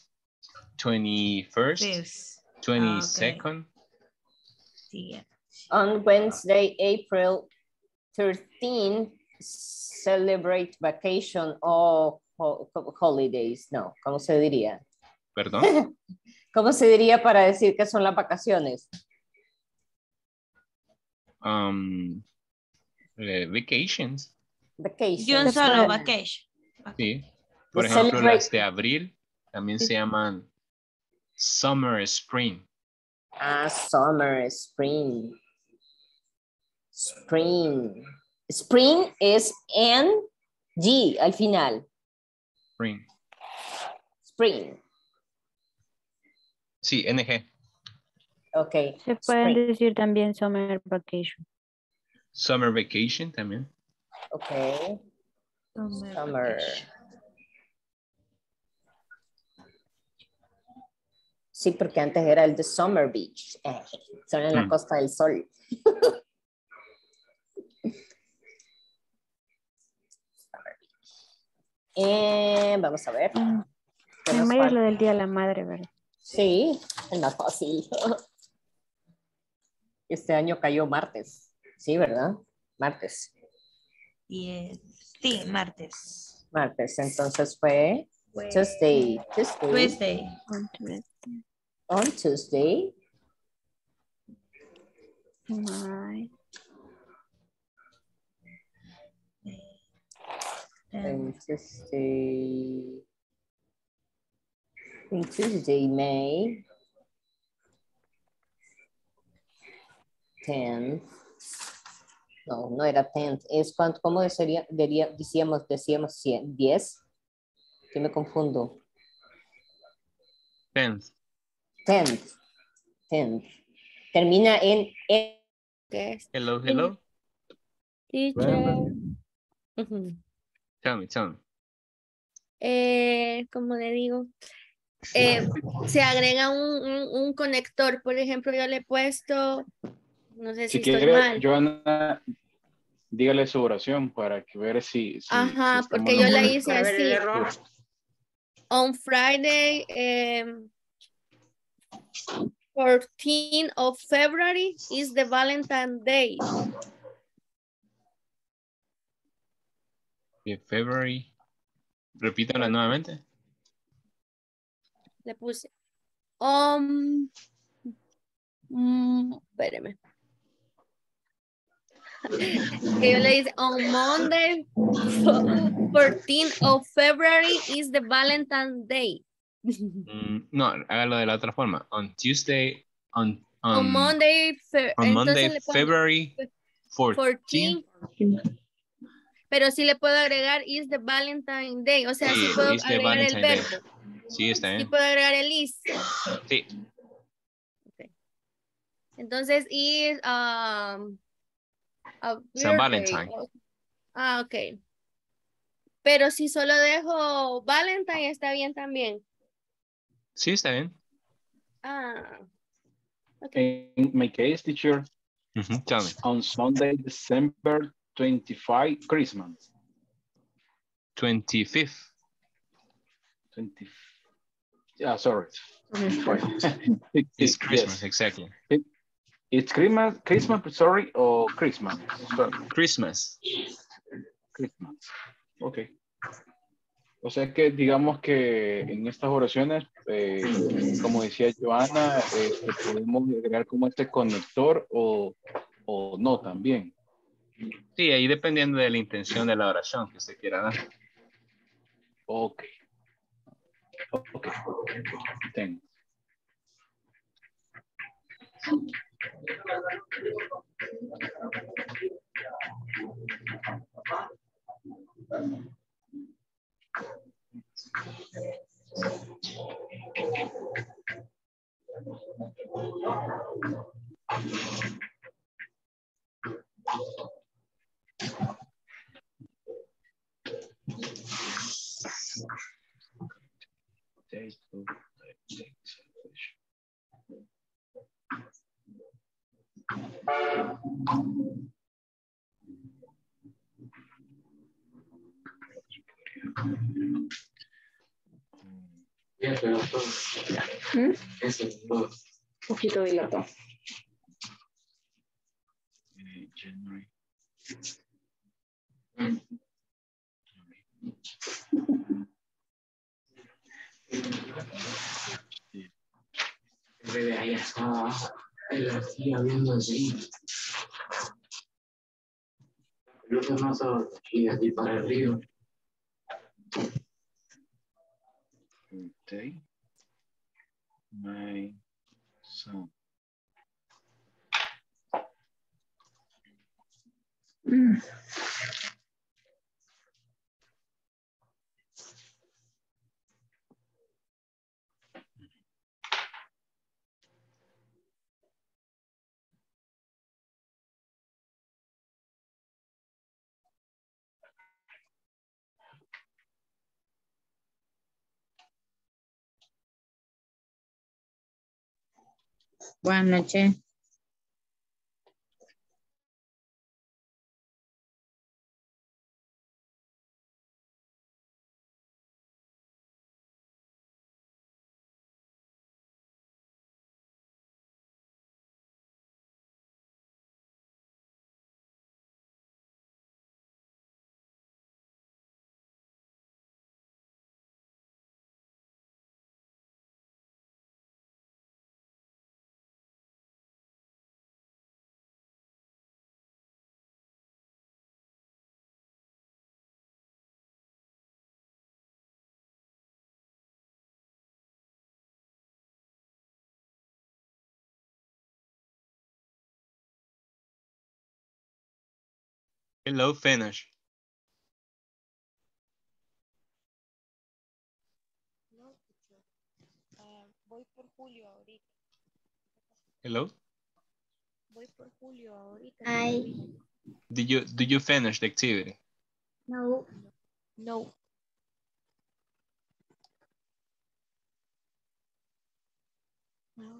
21st, 22nd. On Wednesday, April 13, celebrate vacation or holidays. No, ¿cómo se diría? ¿Perdón? ¿Cómo se diría para decir que son las vacaciones? Vacations. Yo solo vacation. Sí. Por ejemplo, las de abril también se llaman summer, spring. Summer, spring. Spring. Spring es N-G al final. Spring. Spring. Sí, NG. Ok. Se pueden decir también summer vacation. Summer vacation también. Ok. Summer. Sí, porque antes era el de Summer Beach. Son en la Costa del Sol. Vamos a ver. En mayo es lo del Día de la Madre, ¿verdad? Sí, es más fácil. Este año cayó martes. Sí, ¿verdad? Martes. Sí, martes. Martes, entonces fue Tuesday. Tuesday. On Tuesday. My. In Tuesday, May 10th. No, no era 10th. Es cuánto, ¿cómo decíamos 10? Que me confundo. 10th. 10th. Termina en Hello, hello. Teacher. Tell me. ¿Cómo le digo? Se agrega un conector, por ejemplo, yo le he puesto, no sé si Si estoy quiere, mal. Joana, dígale su oración para que ver si Ajá, estamos porque los yo la correctos. hice así. On Friday, 14th of February is the Valentine's Day. February. Repítala nuevamente. Le puse. Espéreme. Que yo le dice, on Monday, 14th of February is the Valentine's Day. No, hágalo de la otra forma. On Tuesday, on Monday, Monday, February 14th. Pero sí le puedo agregar is the Valentine's Day. O sea, sí puedo is the agregar el Valentine's Day. verbo. Sí, está bien. Sí puedo agregar el is. Sí. Okay. Entonces, is San Valentine. Ok. Pero si solo dejo Valentine, está bien también. Sí, está bien. Okay. In my case, teacher, Tell me. on Sunday, December 25, Christmas. 25th. 20. Yeah, sorry. It's Christmas, yes. exactly. It's Christmas, sorry, or Christmas? Sorry. Christmas. Ok. O sea que digamos que en estas oraciones, como decía Joana, podemos agregar como este conector o no también. Sí, ahí dependiendo de la intención de la oración que usted quiera dar. Ok. Thanks. Poquito dilató. January. Bebé ahí estaba abajo, en la silla viendo así. Luego hermoso y de aquí para el río. Okay. My son. Buenas noches. Hello, finish. Voy por Julio ahorita. Hello. Voy por Julio ahorita. I Do you finish the activity? no. No. No.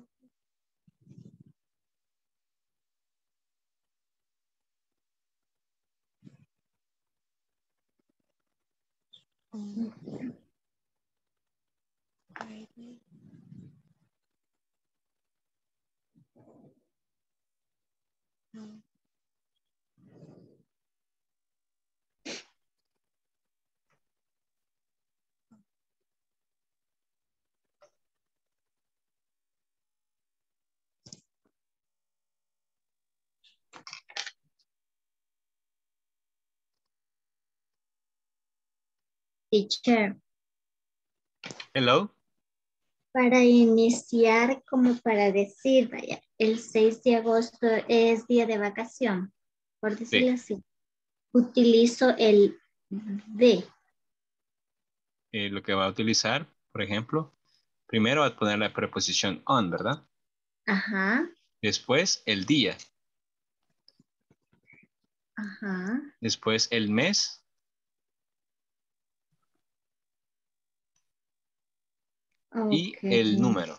Friday. No. Teacher, Hello. para iniciar, como para decir, vaya, el 6 de agosto es día de vacación, por decirlo así. Utilizo el de. Lo que va a utilizar, por ejemplo, primero va a poner la preposición on, ¿verdad? Ajá, Después el día. ajá. Después el mes. Y Okay. el número.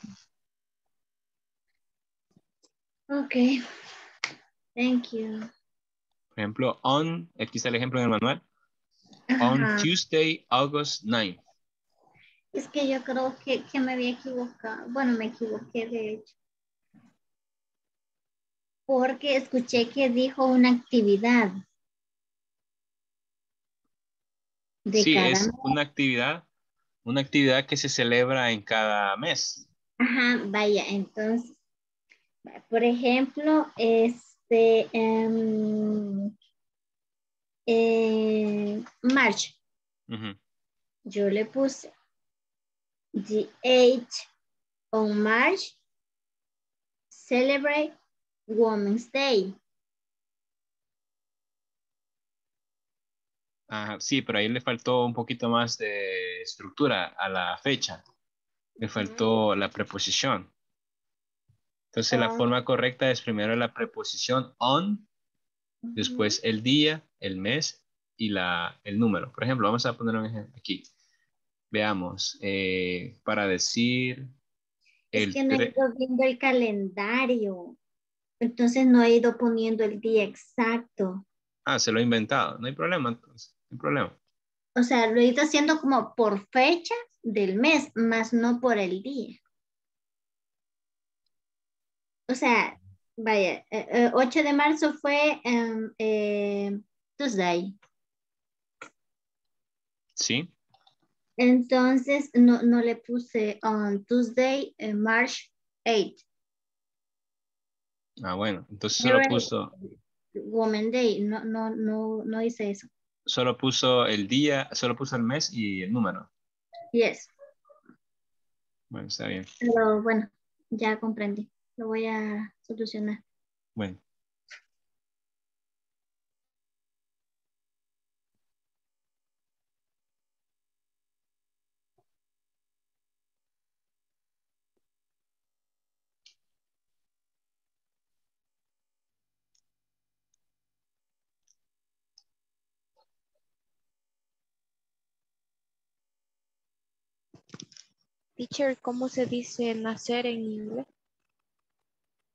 Okay. Thank you. Por ejemplo, on, aquí está el ejemplo en el manual. On Ajá. Tuesday, August 9th. Es que yo creo que me había equivocado. Bueno, me equivoqué de hecho. Porque escuché que dijo una actividad de Sí, cada mes. es una actividad que se celebra en cada mes. Ajá, vaya, entonces, por ejemplo, March, Ujú. yo le puse the 8th on March, celebrate Women's Day. Ajá, sí, pero ahí le faltó un poquito más de estructura a la fecha. Le faltó la preposición. Entonces la forma correcta es primero la preposición on, después el día, el mes y el número. Por ejemplo, vamos a poner un ejemplo aquí. Veamos, para decir Es el que no he 3. ido viendo el calendario, entonces no he ido poniendo el día exacto. Ah, se lo he inventado. No hay problema, entonces. No hay problema. O sea, lo he ido haciendo como por fecha del mes, más no por el día. O sea, vaya, 8 de marzo fue Tuesday. ¿Sí? Entonces, no le puse on Tuesday, March 8. Ah, bueno. Entonces Celebrate Women's Day. No hice eso. solo puso el día, solo puso el mes y el número. Yes. Bueno, está bien. Pero bueno, ya comprendí. Lo voy a solucionar. Bueno. Teacher, ¿cómo se dice nacer en inglés?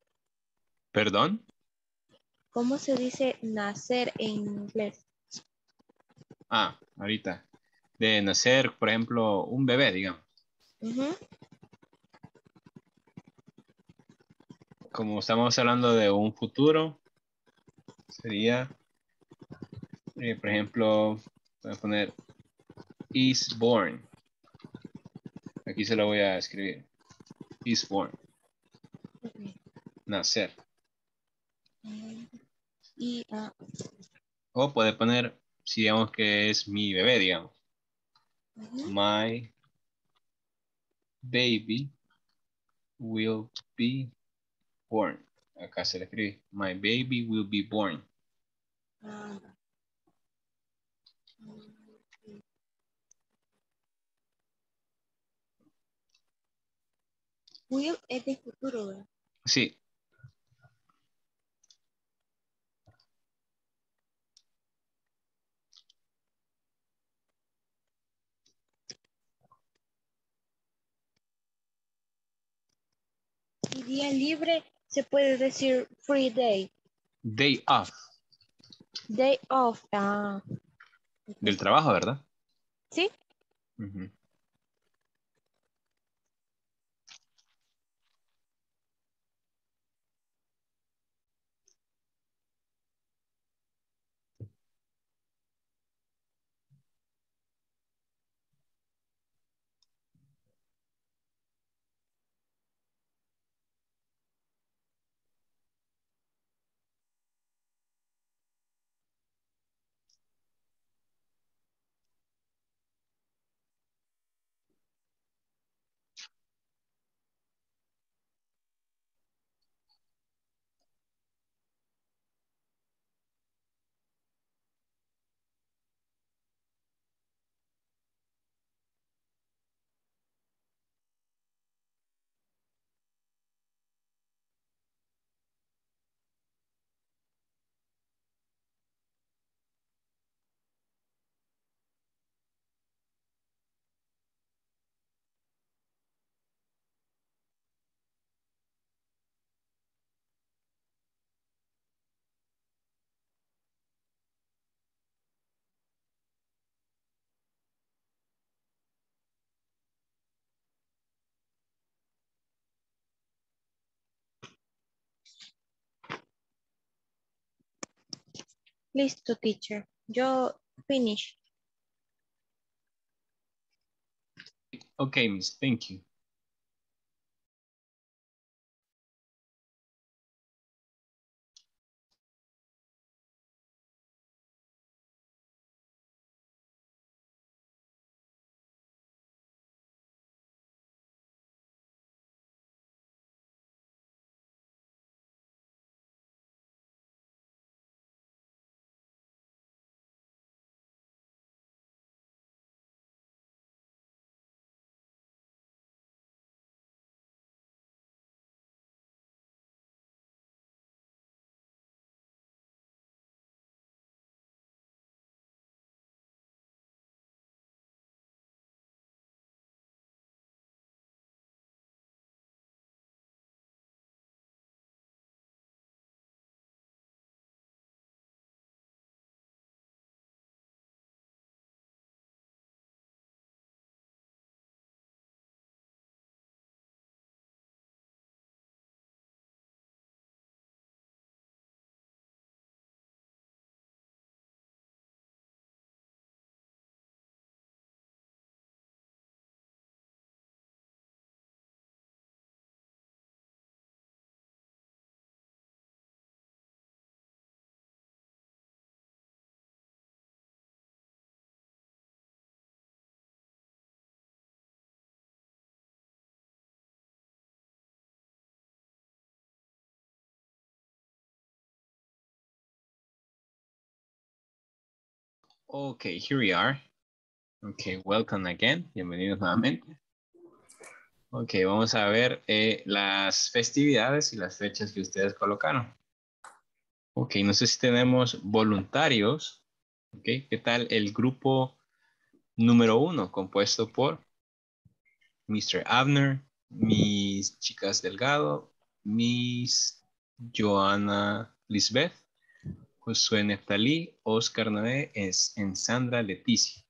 ¿Perdón? ¿Cómo se dice nacer en inglés? Ah, ahorita. De nacer, por ejemplo, un bebé, digamos. Ujú. Como estamos hablando de un futuro, sería, por ejemplo, voy a poner is born. Aquí se lo voy a escribir. Is born. Nacer. Y O puede poner, si digamos que es mi bebé, digamos. My baby will be born. Acá se le escribe. My baby will be born. will es de futuro, ¿verdad? Sí. Y día libre se puede decir free day. Day off. Day off. Ah. Del trabajo, ¿verdad? ¿Sí? Ujú. Listo, teacher. Yo finish. Okay, miss. Thank you. Okay, here we are. Okay, welcome again. Bienvenidos nuevamente. Ok, vamos a ver las festividades y las fechas que ustedes colocaron. Ok, no sé si tenemos voluntarios. Ok, ¿qué tal el grupo número 1 compuesto por Mr. Abner, Miss Chicas Delgado, Miss Joana Lisbeth, Josué Neftalí, Oscar Noé, en Sandra Leticia.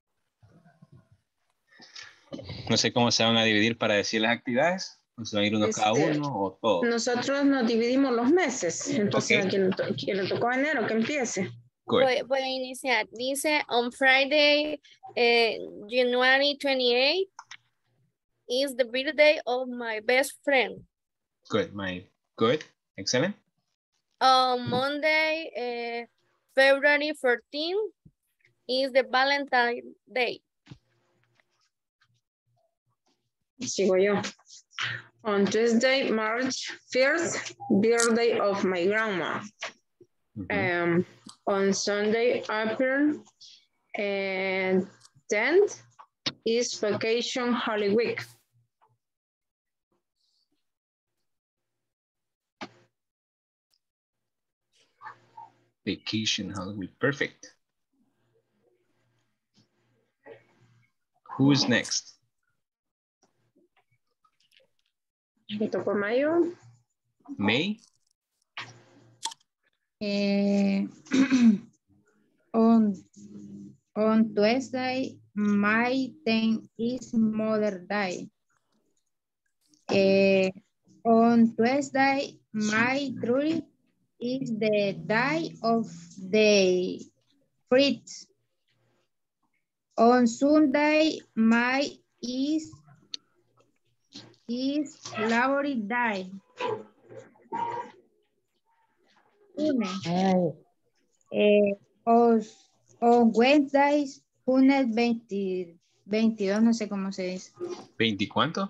No sé cómo se van a dividir para decir las actividades. ¿O se van a ir uno cada uno o todos? Nosotros nos dividimos los meses. Entonces, Okay. a quien le tocó enero, que empiece. Voy a iniciar. Dice, on Friday, January 28 is the birthday of my best friend. Good, good, excellent. On Monday, February 14 is the Valentine's Day. Sigo yo. On Tuesday, March 1st, birthday of my grandma. On Sunday, April 10th is vacation Holy Week. Vacation Holy Week, perfect. Who is next? Me tocó mayo. May? On Tuesday, my 10 is Mother Day. On Tuesday, my 30 is the day of the fruits. On Sunday, my is Labor Day. On Wednesdays, lunes 22, no sé cómo se dice. ¿20 cuánto?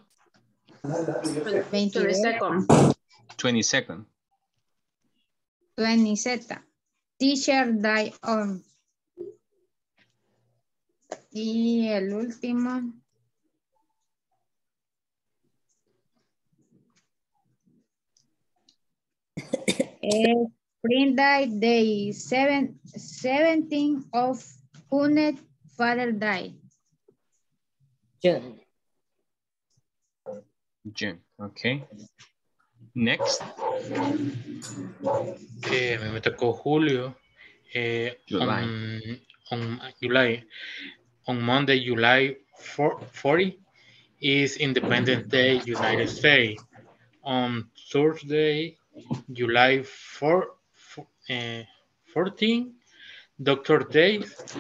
22nd. 22nd. 27. Teacher Day on. Y el último. Spring Day, 17th of June, Father Day. June. June, okay. Next. Me tocó julio. July. On July. On Monday, July 40 is Independence Day, United States. On Thursday, July 14, Doctor Day.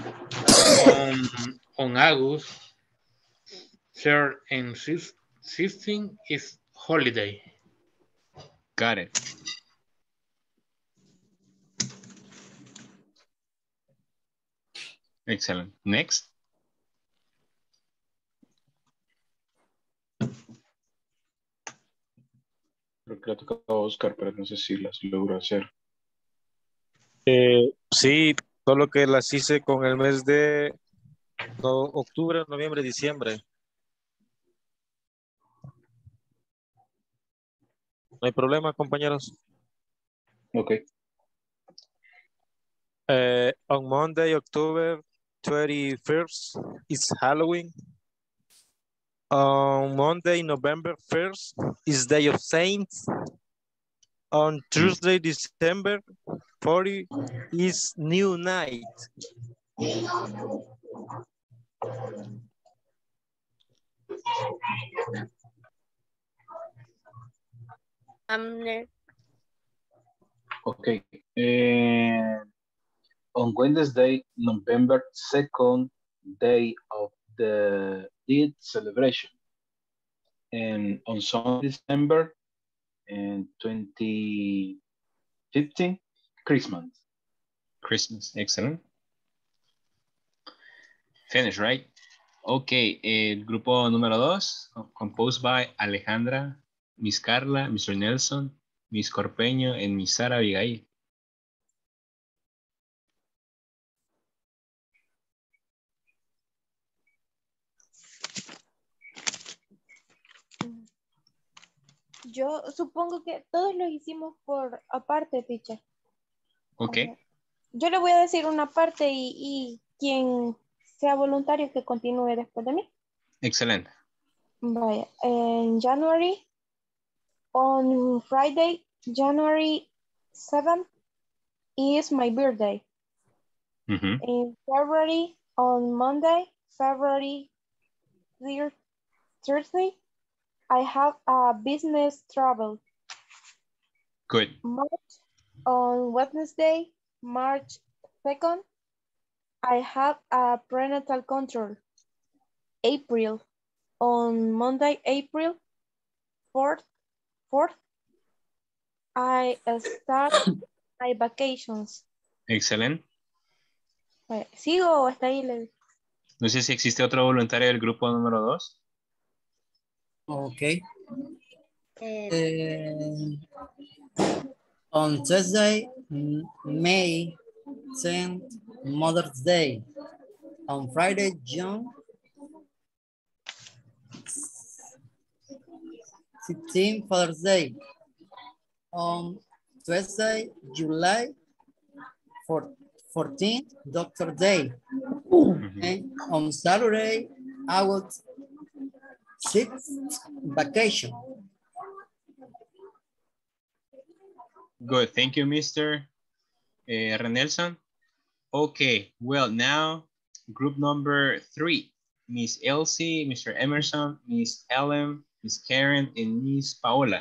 On August 3rd and 16th is holiday. Got it. Excellent. Next. Creo que le toca a Oscar, pero no sé si las logro hacer. Sí, solo que las hice con el mes de octubre, noviembre, diciembre. No hay problema, compañeros. Ok. On Monday, October 21st is Halloween. On Monday, November 1st is Day of Saints. On Tuesday, December 40 is New Night. Okay. On Wednesday, November 2nd, day of the Eid celebration. And on Sunday, December 2015, Christmas. Christmas, excellent. Finish, right? Ok, el grupo número 2, composed by Alejandra, Miss Carla, Mr. Nelson, Miss Corpeño, and Miss Sara Abigail. Yo supongo que todos lo hicimos por aparte, teacher. Ok. Yo le voy a decir una parte y quien sea voluntario que continúe después de mí. Excelente. Vaya, en January, on Friday, January 7th is my birthday. Mm-hmm. In February, on Monday, February 30th, I have a business travel. Good. March, on Wednesday, March 2nd, I have a prenatal control. April, on Monday, April 4th, I start my vacations. Excellent. ¿Sigo o hasta ahí? No sé si existe otro voluntario del grupo número 2. Okay. On Tuesday, May 10th, Mother's Day. On Friday, June 16th, Father's Day. On Tuesday, July 14th, Doctor Day. And on Saturday, August 6th, vacation. Good. Thank you, Mr. Renelson. Okay. Well, now group number 3. Miss Elsie, Mr. Emerson, Miss Ellen, Miss Karen, and Miss Paola.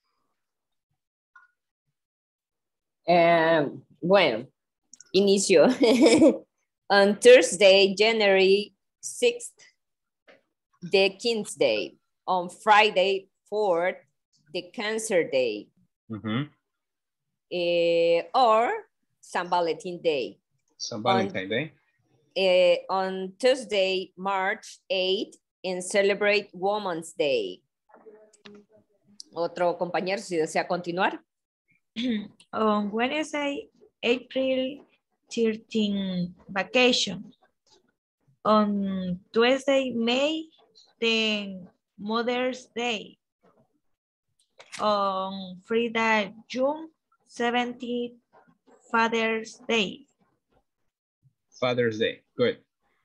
Bueno, inicio. On Thursday, January 6th, the King's Day. On Friday, 4th, the Cancer Day. Mm-hmm. Or San Valentin Day. San Valentine Day. On Tuesday, March 8th, and celebrate Women's Day. Otro compañero, si desea continuar. On Wednesday, April 13, vacation. On Tuesday, May 10, Mother's Day. On Friday, June 17, Father's Day. Father's Day, good.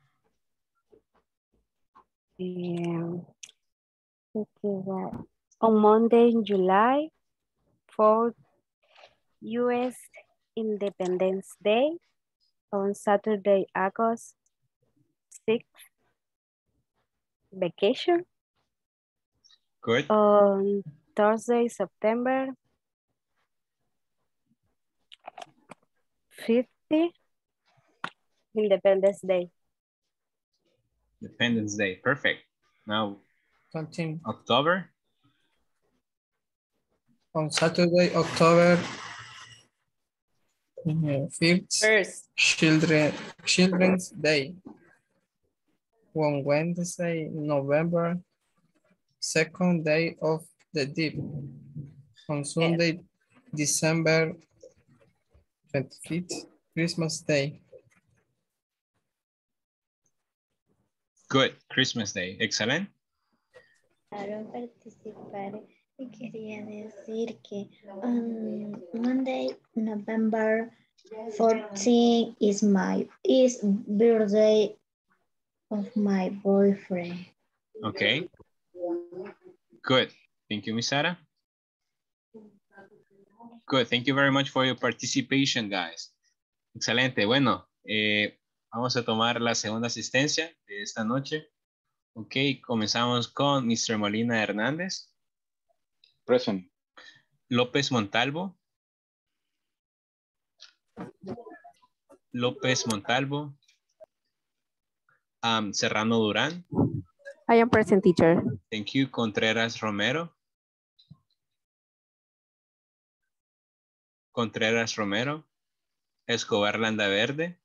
On Monday, July 4th, U.S. Independence Day. On Saturday, August 6th, vacation. Good. On Thursday, September 50th, Independence Day. Independence Day, perfect. Now, continue. October. On Saturday, October 5th, Children's Day. On Wednesday, November 2nd, Day of the Dead. On Sunday, December 25th, Christmas Day. Good, Christmas Day, excellent. Para participar, quería decir que Monday, November 14 is birthday of my boyfriend. Okay. Good. Thank you, Miss Sara. Good. Thank you very much for your participation, guys. Excelente. Bueno, vamos a tomar la segunda asistencia de esta noche. Ok, comenzamos con Mr. Molina Hernández. Present. López Montalvo. López Montalvo. Serrano Durán. I am present, teacher. Thank you. Contreras Romero. Contreras Romero. Escobar Landaverde.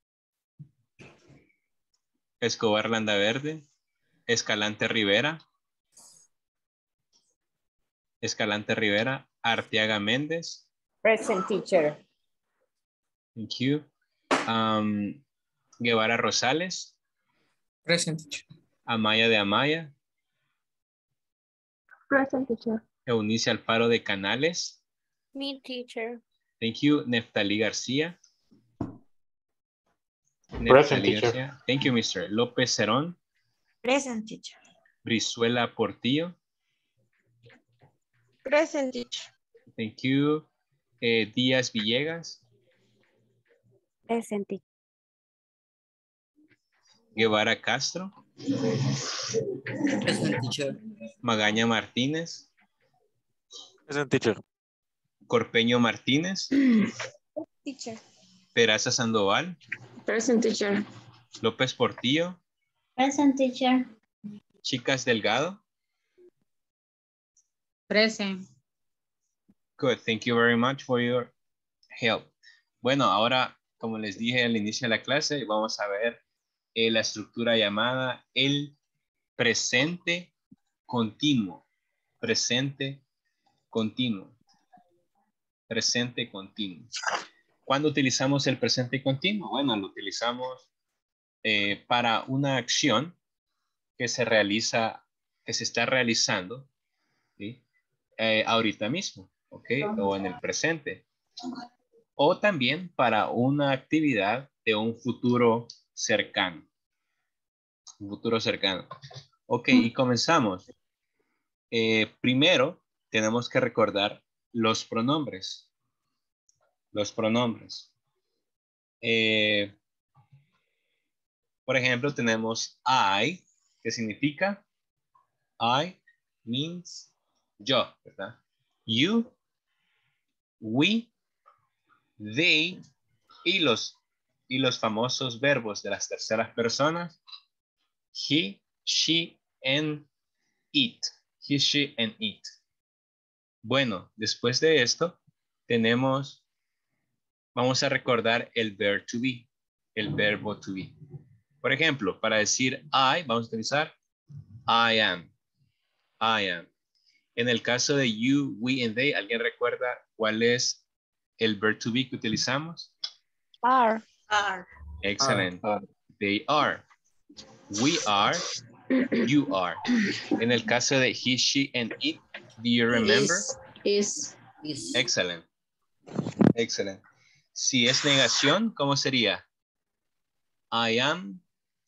Escobar Landaverde. Escalante Rivera. Escalante Rivera. Arteaga Méndez. Present, teacher. Thank you. Guevara Rosales. Present, teacher. Amaya de Amaya. Present, teacher. Eunice Alfaro de Canales. Me, teacher. Thank you. Neftalí García. Present, Neftalí teacher. García. Thank you, Mr. López Cerón. Present, teacher. Brizuela Portillo. Present, teacher. Thank you. Díaz Villegas. Present teacher. Guevara Castro. Present teacher. Magaña Martínez. Present teacher. Corpeño Martínez. Teacher. Peraza Sandoval. Present teacher. López Portillo. Present teacher. Chicas Delgado. Present. Good, thank you very much for your help. Bueno, ahora, como les dije al inicio de la clase, vamos a ver la estructura llamada el presente continuo. Presente continuo. Presente continuo. ¿Cuándo utilizamos el presente continuo? Bueno, lo utilizamos para una acción que se realiza, que se está realizando, ¿sí? Ahorita mismo, ¿ok? O en el presente. O también para una actividad de un futuro cercano. Un futuro cercano. Ok, y comenzamos. Primero, tenemos que recordar los pronombres. Los pronombres. Por ejemplo, tenemos I, que significa I means yo, ¿verdad? You, we, they y los famosos verbos de las terceras personas. He, she, and it. He, she, and it. Bueno, después de esto, vamos a recordar el verb to be, el verbo to be. Por ejemplo, para decir I, vamos a utilizar I am. I am. En el caso de you, we, and they, ¿alguien recuerda cuál es el verb to be que utilizamos? Are. Excellent. They are. We are. You are. En el caso de he, she, and it, do you remember? Is. Excellent. Excellent. Si es negación, ¿cómo sería? I am.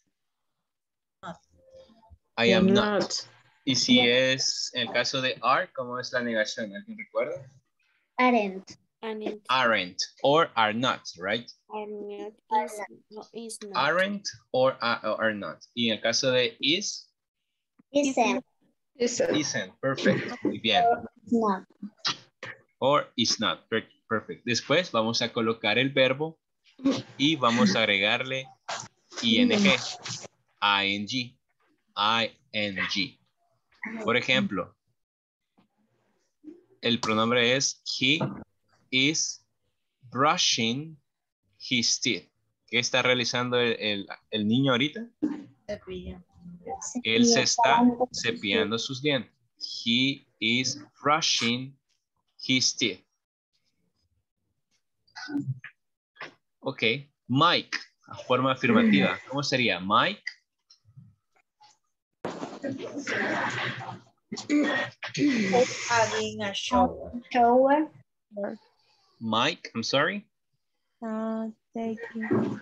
I am not. Y si es en el caso de are, ¿cómo es la negación? ¿Alguien recuerda? Aren't. Aren't or are not, right? Is not. Aren't or are not. Y en el caso de is? Isn't. Isn't. Perfect. Muy bien. Not. Or is not. Perfect. Después vamos a colocar el verbo y vamos a agregarle ing. ing. ing. Por ejemplo, el pronombre es he is brushing his teeth. ¿Qué está realizando el niño ahorita? Él se está cepillando sus dientes. He is brushing his teeth. Ok. Mike, forma afirmativa. ¿Cómo sería? Mike. Having a shower. Mike, I'm sorry. Taking.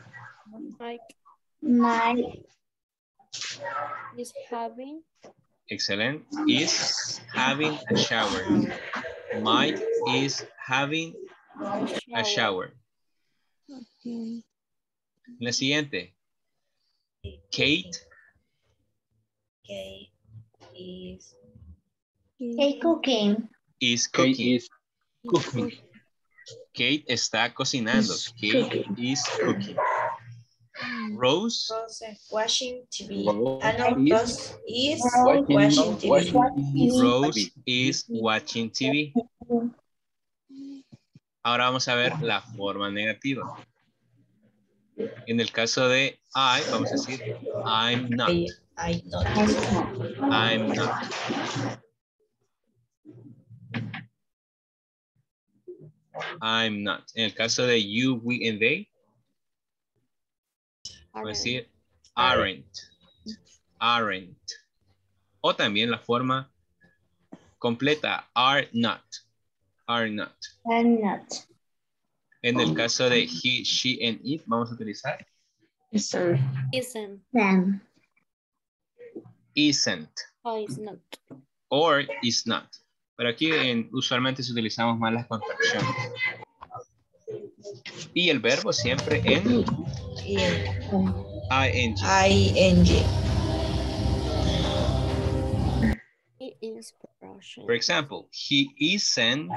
Mike Is having. Excellent. Is having a shower. Mike is having a shower. Okay. La siguiente. Kate. Kate is cooking. Is cooking. Kate está cocinando. Kate is cooking. Rose. Rose watching TV. Rose is watching TV. Rose is watching TV. Ahora vamos a ver la forma negativa. En el caso de I, vamos a decir I'm not. I'm not. I'm not. En el caso de you, we, and they, vamos a decir aren't. Aren't. O también la forma completa, are not. Are not. I'm not. En el caso de he, she, and it, vamos a utilizar Isn't. Them. isn't. Oh, it's not. Or is not. Pero aquí usualmente utilizamos más las contracciones. Y el verbo siempre en ing. He is brushing. For example, he isn't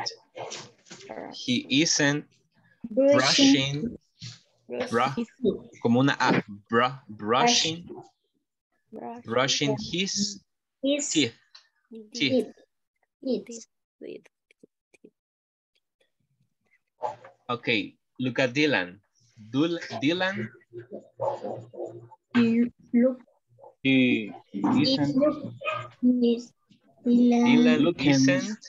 brushing, como una A, brushing his teeth. Okay, look at Dylan. Dylan. He isn't. Dylan isn't.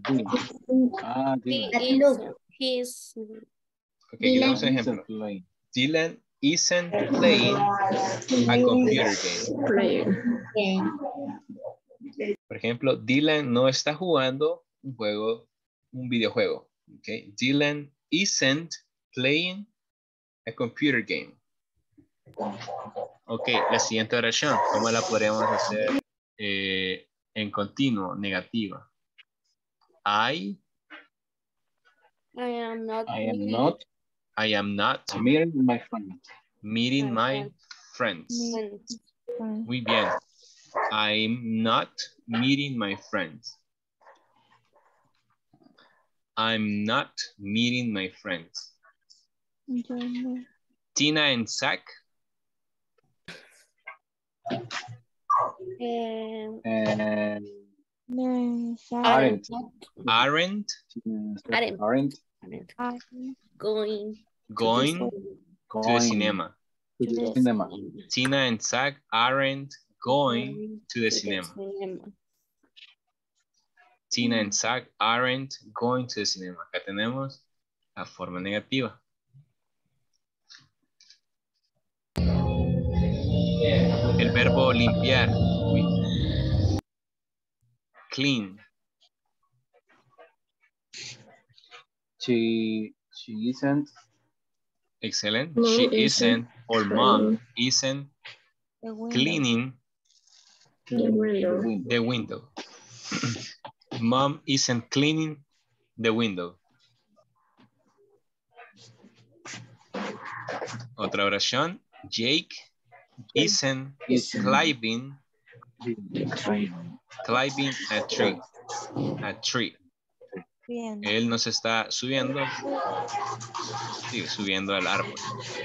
He's. Okay, aquí damos un ejemplo. Dylan isn't playing a computer game. Por ejemplo, Dylan no está jugando un videojuego. Okay, Dylan isn't playing a computer game. Ok, la siguiente oración, ¿cómo la podemos hacer en continuo, negativa? I am not meeting my friends. Muy bien. I'm not meeting my friends. I'm not meeting my friends. Tina and Zach. Aren't going to the cinema. Tina and Zach aren't going to the cinema. Tina and Zach aren't going to the cinema. Acá tenemos la forma negativa. El verbo limpiar. Clean. She isn't. Excellent. She isn't, or mom isn't cleaning the window. Mom isn't cleaning the window. Otra oración. Jake isn't climbing a tree. Bien. Él no se está subiendo. Sigue subiendo al árbol.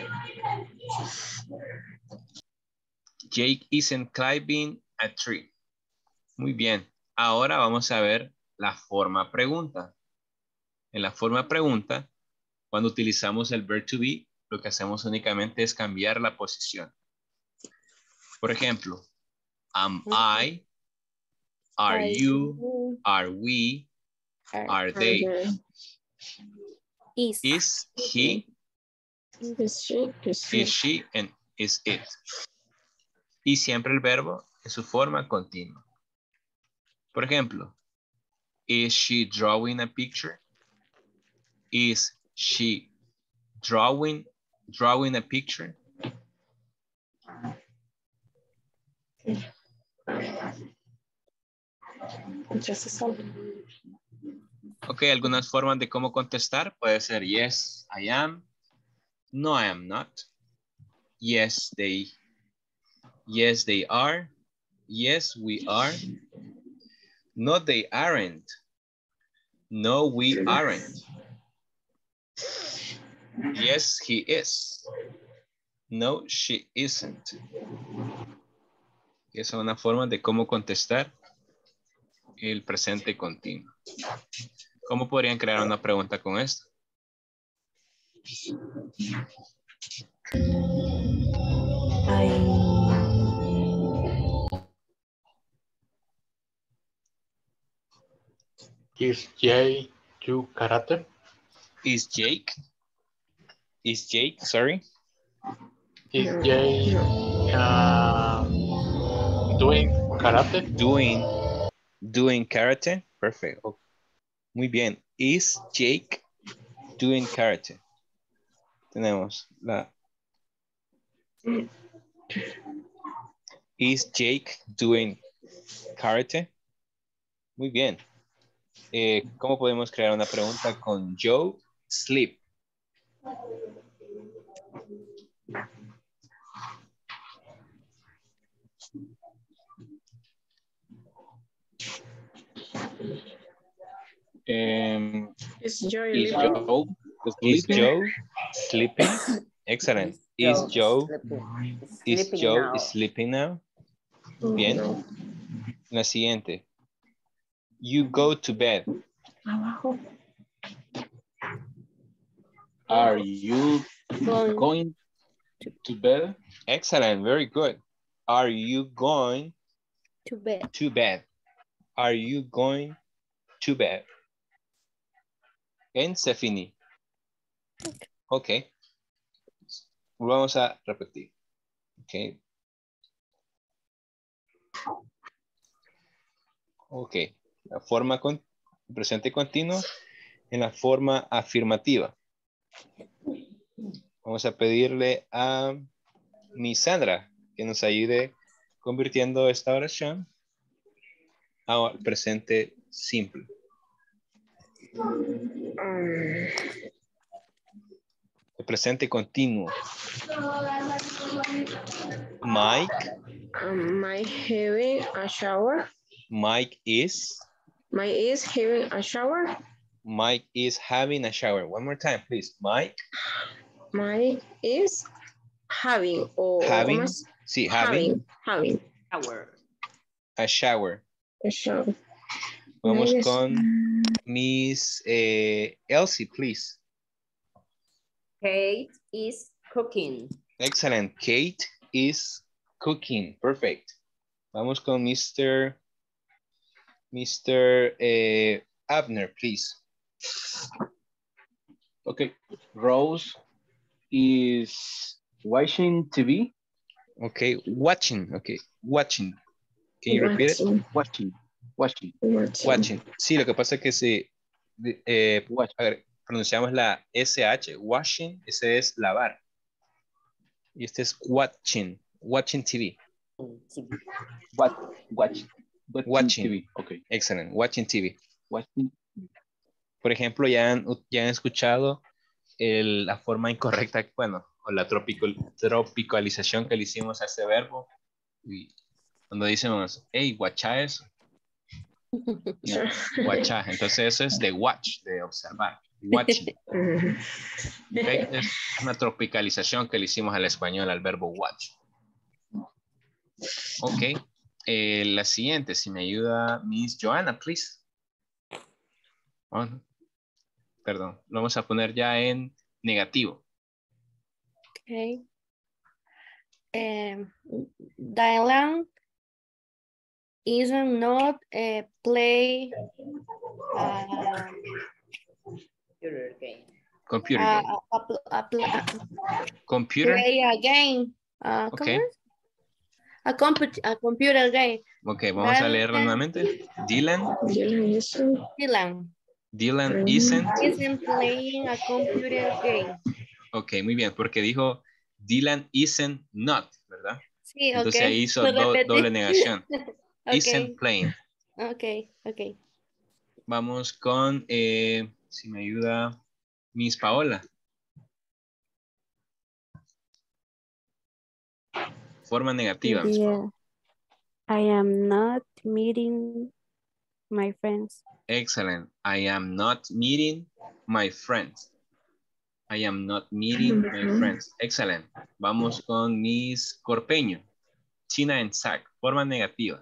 Jake isn't climbing a tree. Muy bien. Ahora vamos a ver la forma pregunta. En la forma pregunta, cuando utilizamos el verb to be, lo que hacemos únicamente es cambiar la posición. Por ejemplo, am I, are you, are we, are they, is he, is she, and is it. Y siempre el verbo en su forma continua. Por ejemplo, is she drawing a picture? Is she drawing a picture? Ok, algunas formas de cómo contestar puede ser yes, I am. No, I am not. Yes, they are. Yes, we are. No, they aren't. No, we aren't. Yes, he is. No, she isn't. Esa es una forma de cómo contestar el presente continuo. ¿Cómo podrían crear una pregunta con esto? Is Jake do karate? Is Jake, sorry. Is Jake doing karate? Doing karate? Perfect. Oh, muy bien. Is Jake doing karate? Tenemos la... Is Jake doing karate? Muy bien. ¿Cómo podemos crear una pregunta con Joe sleep? Is Joe Is sleeping? Joe sleeping? Excellent. Is Joe sleeping now? Bien. La siguiente. You go to bed. Abajo. Are you going to bed? Excellent. Very good. Are you going To bed. to bed? Are you going to bed? En se finí. Ok. Vamos a repetir. Ok. Ok. La forma con presente continuo en la forma afirmativa. Vamos a pedirle a Miss Sandra que nos ayude convirtiendo esta oración a presente simple. El presente continuo. Mike. Mike having a shower. Mike is. Mike is having a shower. Mike is having a shower. One more time, please. Mike. Mike is having. Having. Sí, having. Having. A shower. A shower. Vamos con Miss Elsie, please. Kate is cooking. Excellent. Kate is cooking. Perfect. Vamos con Mr. Abner, please. Okay. Rose is watching TV. Okay. Watching. Okay. Watching. Can you repeat it? Watching. Sí, lo que pasa es que si pronunciamos la SH, washing, ese es lavar. Y este es watching TV. Watching TV. Okay. Excellent. Watching TV. Watching. Por ejemplo, ya han escuchado la forma incorrecta, bueno, o la tropicalización que le hicimos a ese verbo. Y cuando decimos, hey, watcha eso. Watcha. Entonces eso es de watch, de observar. Watching. Okay. Es una tropicalización que le hicimos al español al verbo watch. Ok. La siguiente, si me ayuda Miss Joanna, please. Oh, no. Perdón, lo vamos a poner ya en negativo. Okay. Dylan is not play computer game. Computer? Play a game. Okay. A computer game. Ok, vamos a leerlo nuevamente. Dylan isn't playing a computer game. Ok, muy bien, porque dijo Dylan isn't not, ¿verdad? Sí, ok. Entonces ahí hizo doble negación. Okay. Isn't playing. Ok. Vamos con, si me ayuda, Miss Paola. Forma negativa. Yeah. I am not meeting my friends. Excellent. I am not meeting my friends. I am not meeting my friends. Excellent. Vamos con Miss Corpeño. Tina and Zach. Forma negativa.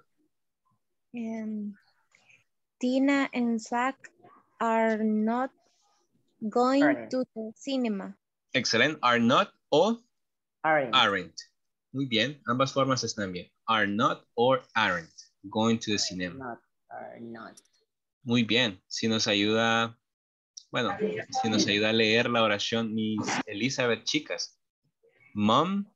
Tina and Zach are not going to the cinema. Excellent. Are not o aren't. Muy bien. Ambas formas están bien. Are not or aren't going to the cinema. Not, are not. Muy bien. Si nos ayuda, bueno, si nos ayuda a leer la oración Miss Elizabeth, chicas. Mom.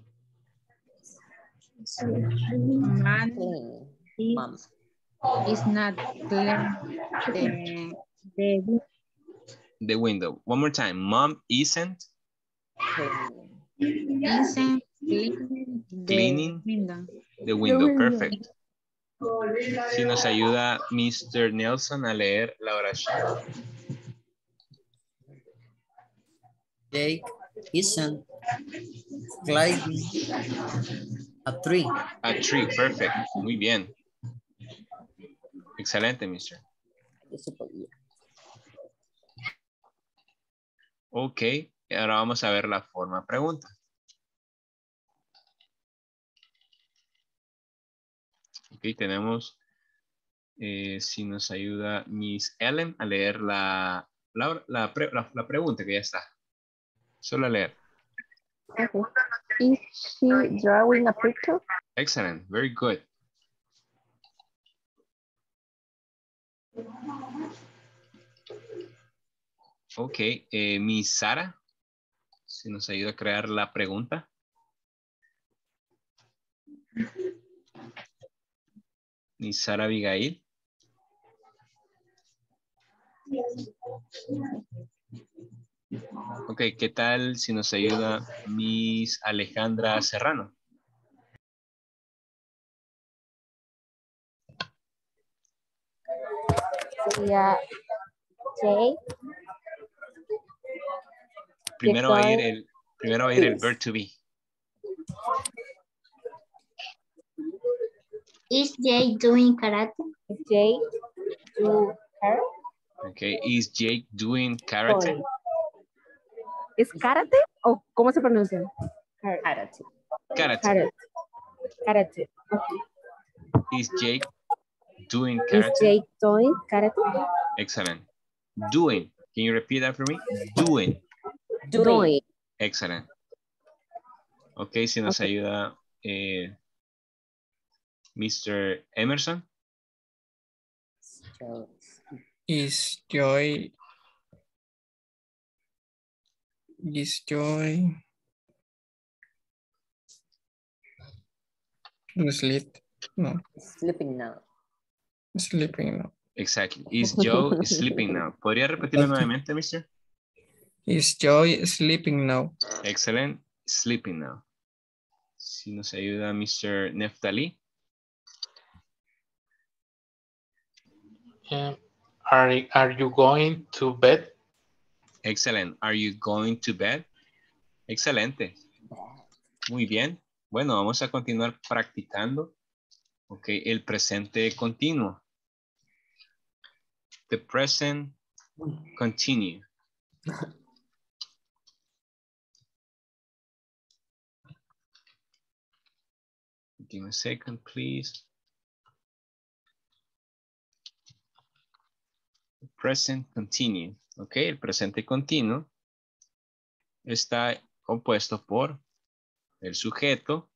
Mom is not clear the window. One more time. Mom isn't cleaning the window. Perfect. Si nos ayuda Mr. Nelson a leer la oración. Jake isn't climbing a tree. A tree, perfect. Muy bien. Excelente, Mr. Ok, ahora vamos a ver la forma pregunta. Ok, tenemos, si nos ayuda Miss Ellen a leer la pregunta que ya está. Solo a leer. Okay. Is she drawing a picture? Excellent, very good. Ok, Miss Sara, si nos ayuda a crear la pregunta. Miss Sara Abigail. Ok, ¿qué tal si nos ayuda Miss Alejandra Serrano? Yeah. Jake. Primero va a ir el verb to be. Is Jake doing karate? Is Jake do karate? Okay, is Jake doing karate? ¿Es karate o cómo se pronuncia? Karate. Karate. Karate. Okay. Is Jake doing karate? Is Jake doing karate? Excellent. Doing. Can you repeat that for me? Doing. Doing. Excellent. Ok, si nos ayuda Mr. Emerson. Is Joy asleep? No. Sleeping now. Sleeping now. Exactly. Is Joe sleeping now? ¿Podría repetirlo nuevamente, Mr.? Is Joy sleeping now? Excellent. Sleeping now. Si nos ayuda Mr. Neftali. Are you going to bed? Excellent. Are you going to bed? Excelente. Muy bien. Bueno, vamos a continuar practicando. Ok, el presente continuo. The present continue. Give me a second, please. The present continue. Ok, el presente continuo está compuesto por el sujeto,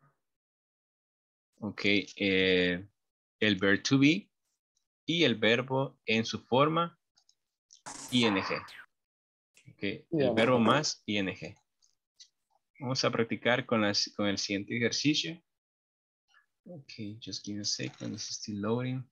ok, el verb to be y el verbo en su forma ing. Okay, el verbo más ing. Vamos a practicar con el siguiente ejercicio. Ok, just give me a second. It's still loading.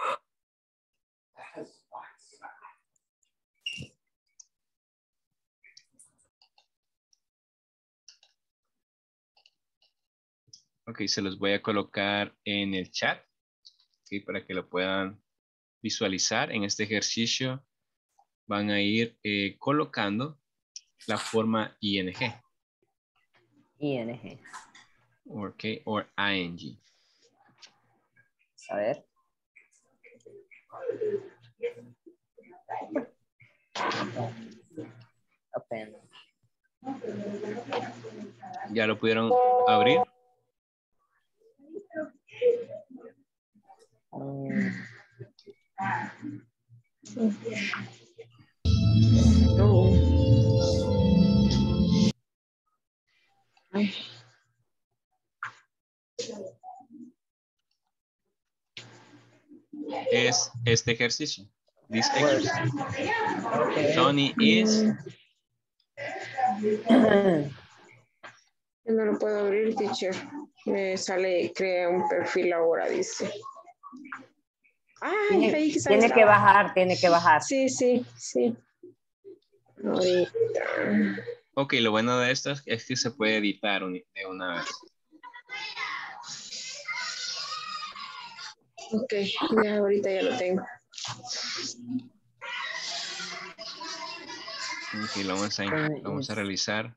Ok, se los voy a colocar en el chat. Ok, para que lo puedan visualizar. En este ejercicio van a ir colocando la forma ing. ING. Ok, or ing. A ver. Open. ¿Ya lo pudieron abrir? Es este ejercicio. This exercise. Tony is. Yo no lo puedo abrir, teacher. Me sale, crea un perfil ahora, dice. Ay, ahí quizás tiene que bajar, tiene que bajar. Sí, sí, sí. Ahorita. Ok, lo bueno de esto es que se puede editar de una vez. Ok, ya ahorita ya lo tengo. Ok, lo vamos a realizar.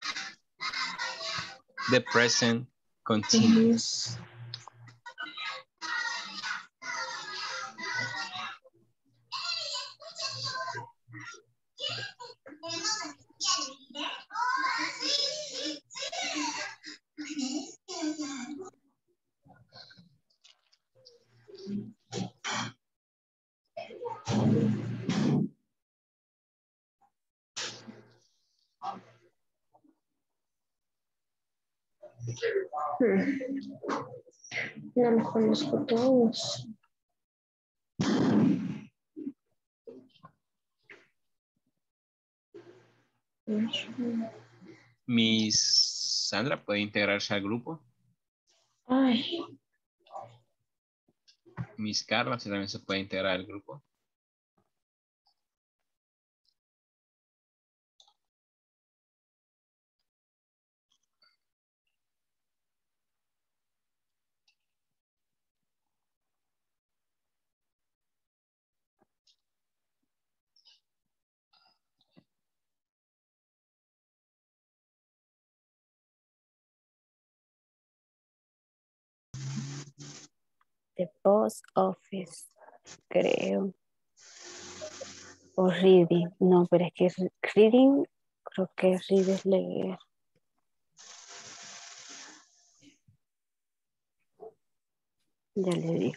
The present continuous. No los conozco todos. Miss Sandra, ¿puede integrarse al grupo? Ay. Miss Carla, si también se puede integrar al grupo. The post office, creo. O reading. No, pero es que reading, creo que read es leer. Ya le digo.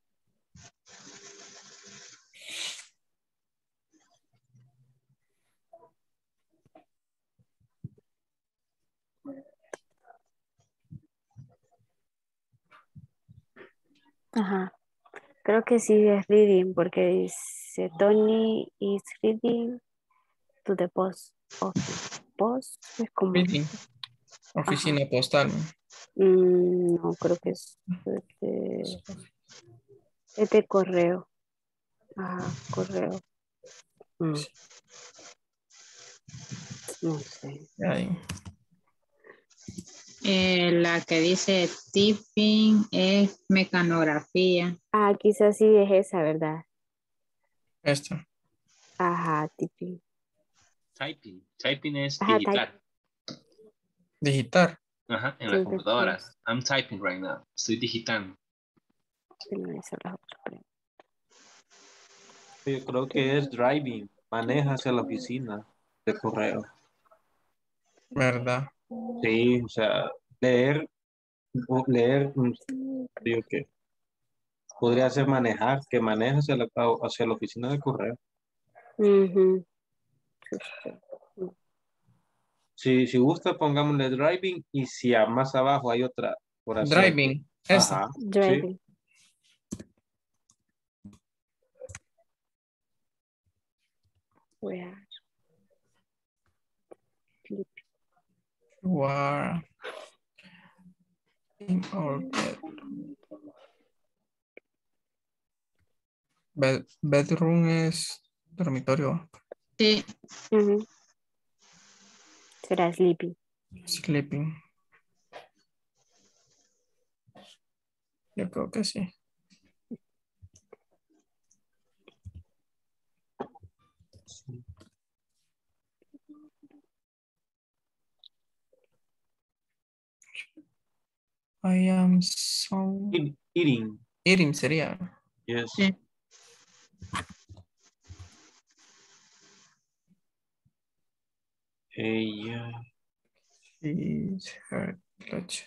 Ajá. Creo que sí es reading porque dice Tony is reading to the post office. Post es como... Reading. Oficina postal. no, creo que es de correo. Ajá, correo. No sé. Ahí. La que dice tipping es mecanografía. Ah, quizás sí es esa, ¿verdad? Esta. Ajá, tipping. Typing. Typing es Ajá, digitar. Digitar. Ajá, en Sí, la computadora. después. I'm typing right now. Estoy digitando. Yo creo que es driving, maneja hacia la oficina de correo. ¿Verdad? Sí, o sea, leer, digo que podría ser manejar, que maneja hacia la oficina de correo. Ujú. Si gusta, pongámosle driving y si más abajo hay otra oración. Driving. Esta. Ajá, Driving. sí. Where? You are in our bed. Bedroom es dormitorio. Sí. Ujú. Será sleeping. Sleeping. Yo creo que sí. I am so... Eating. Eating sería. Yes. Sí. Ella. She's her clutches.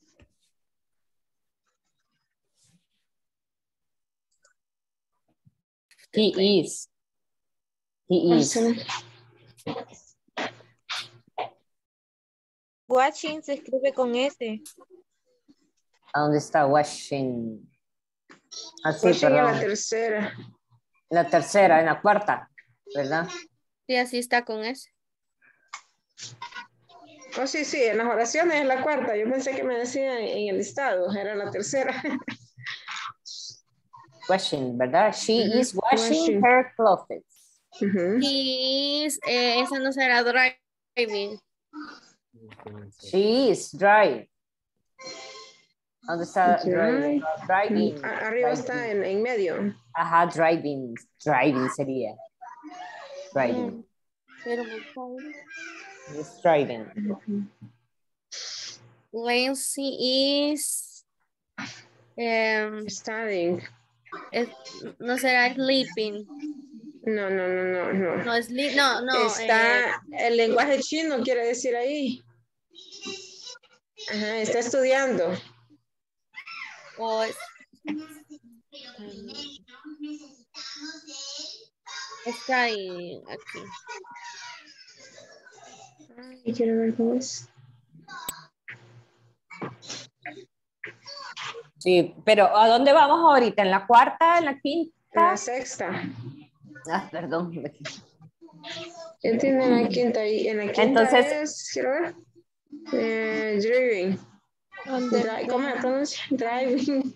He is. He is. Watching se escribe con S. ¿A dónde está watching? Así, Watching en la perdón. tercera. La tercera, en la cuarta, ¿verdad? Sí, así está con S. Oh, sí, sí, en las oraciones es la cuarta. Yo pensé que me decía en el listado, era la tercera. Washing, ¿verdad? She is washing Washing. her clothes. He is, esa no será driving. She is dry. ¿Dónde está driving? Driving. Arriba está en medio. Ajá, driving. Driving sería. Driving. Pero It's driving. Lazy is studying. No será sleeping. No. No, sleep, no. Está el lenguaje chino, quiere decir ahí. Ajá, está estudiando. O está ahí, aquí. Ay, quiero ver cómo es. Sí, pero ¿a dónde vamos ahorita? ¿En la cuarta? ¿En la quinta? En la sexta. Ah, perdón. ¿Qué tiene en la quinta? Y en la quinta Entonces, es, quiero ver. Driving. ¿Cómo se pronuncia? Driving.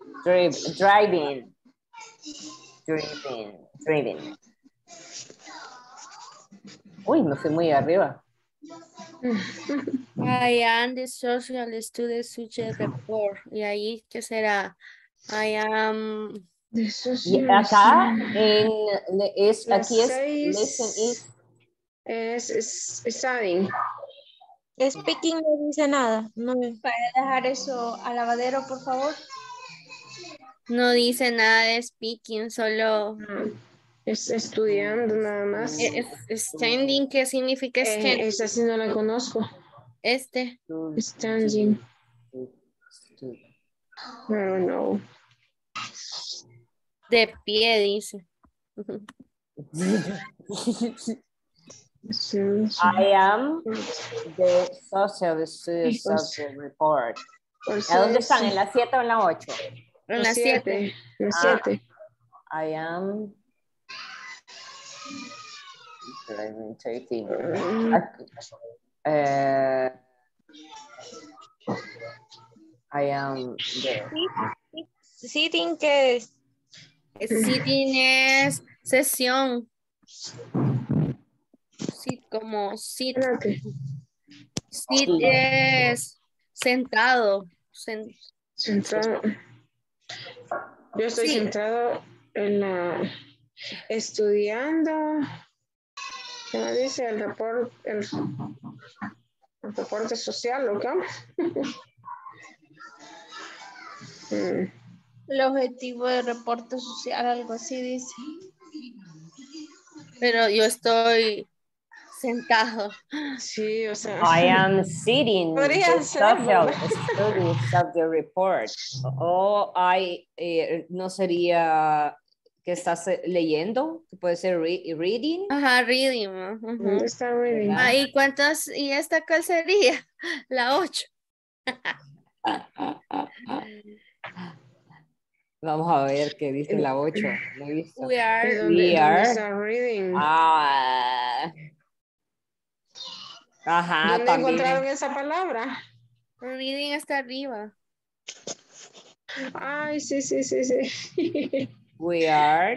Driving. Uy, me fui muy arriba. I am the social student subject report. Y ahí, ¿qué será? I am... Y acá, aquí es studying. Speaking no dice nada. No me puede dejar eso al lavadero, por favor. No dice nada de speaking, solo... Es estudiando nada más. Standing, ¿qué significa standing? Esa sí no la conozco. Standing. I don't know. De pie, dice. I am the social student subject report. ¿A dónde están? ¿En la 7 o en la 8? En la 7. La 7. I am... I am the... Sitting, ¿qué es? Sitting es sesión. Sit como sit. Sit es sentado. Sentado. Yo estoy sentado en la... estudiando. ¿Cómo dice? El reporte social, ¿o qué? El objetivo de reporte social, algo así dice. Pero yo estoy sentado. Sí, o sea. I am sitting. Podría ser, social study subject report. O no sería que estás leyendo, que puede ser reading. Ajá, reading. ¿Dónde está reading? ¿Y cuántas? ¿Y esta cuál sería? La 8. Vamos a ver qué dice la 8. No he visto. We are. ¿Dónde está reading? Ajá, ¿Dónde también. encontraron esa palabra? Reading está arriba. Ay, sí. We are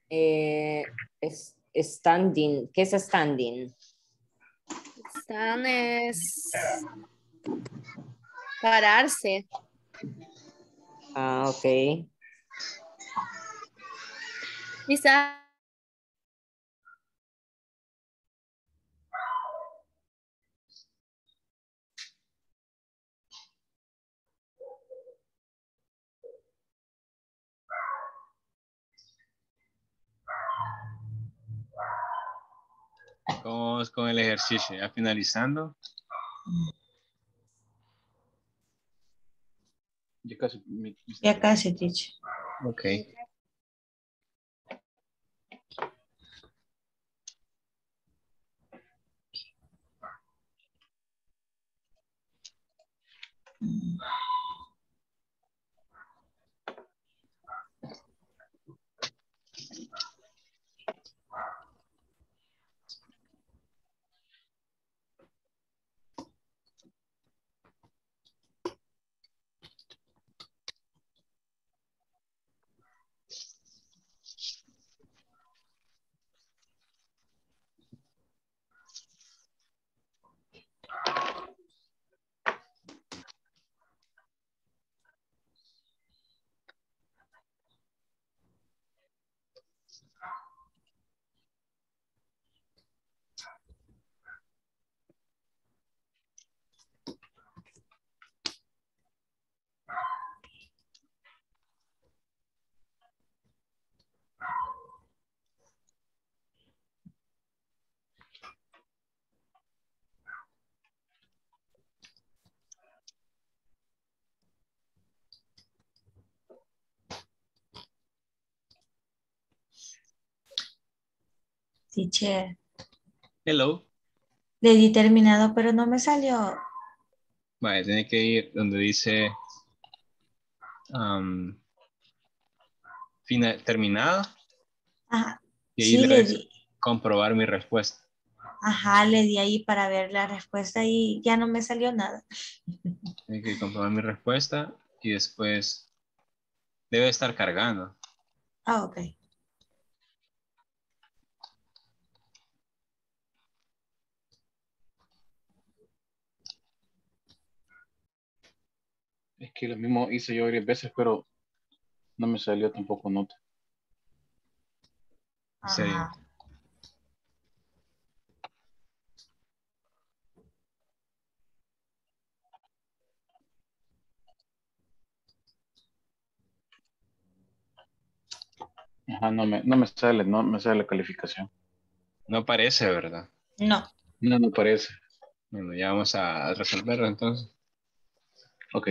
standing. ¿Qué es standing? Stand es pararse. Ok. Quizá. Vamos con el ejercicio, ya finalizando. Ya casi, teacher. Ok. Teacher. Hello. Le di terminado, pero no me salió. Vale, tiene que ir donde dice terminado. Ajá. Y ahí Sí, le le dice di. comprobar mi respuesta. Ajá, le di ahí para ver la respuesta y ya no me salió nada. Tiene que comprobar mi respuesta y después debe estar cargando. Ah, ok. Es que lo mismo hice yo varias veces, pero no me salió tampoco nota. Sí. Ajá, no me sale la calificación. No aparece, ¿verdad? No. No aparece. Bueno, ya vamos a resolverlo entonces. Ok.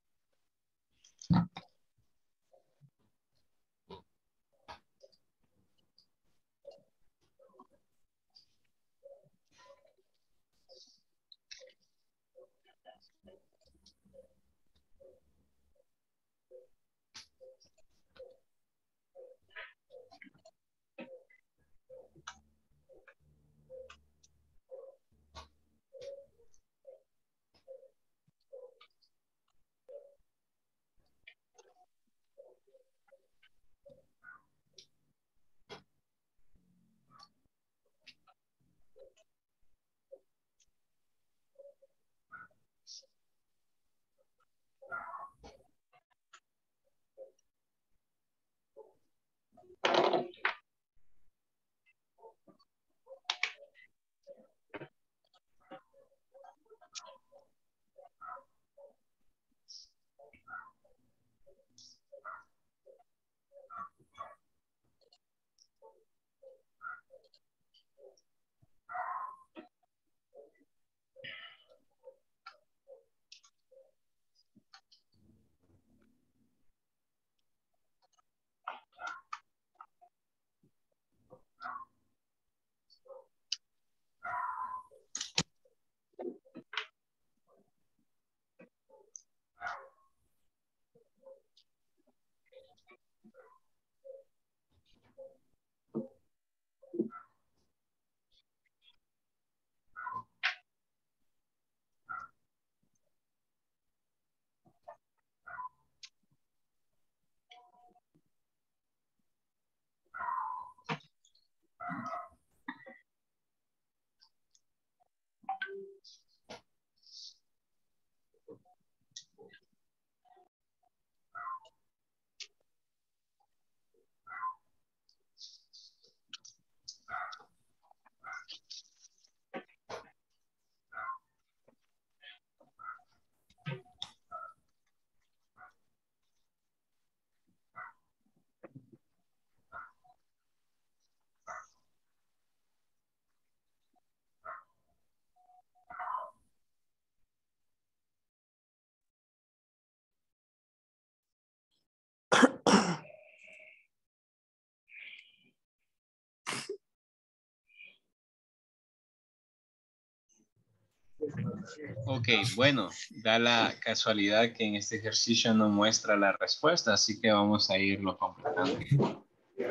Ok, bueno, da la casualidad que en este ejercicio no muestra la respuesta, así que vamos a irlo completando.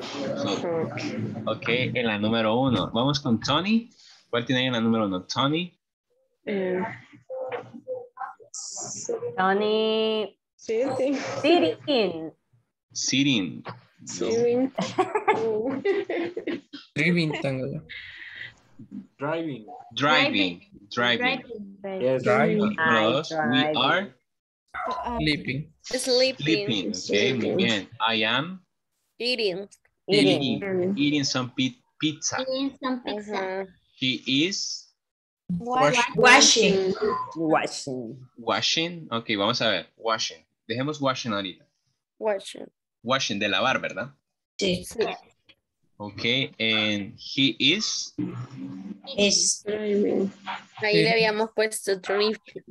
Ok, en la número 1. Vamos con Tony. ¿Cuál tiene en la número 1? Tony. Tony. Sitting. Sitting. Sitting. Sitting. Driving tengo. Driving. Driving. Yes, driving. Número 2. We are Sleeping. Sleeping. Okay, muy bien. I am Eating. eating some pizza. Eating some pizza. She is Washing. washing. Ok, vamos a ver. Washing. Dejemos washing ahorita. Washing de lavar, ¿verdad? Sí. Ok, and he is Driving. Ahí le habíamos puesto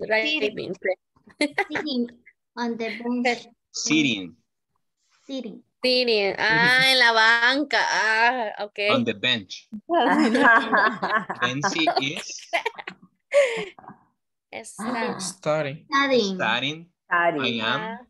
driving. Sitting on the bench. sitting. Sitting. Sitting. Ah, en la banca. Ah, ok. On the bench. Nancy is Está. Study. studying. I am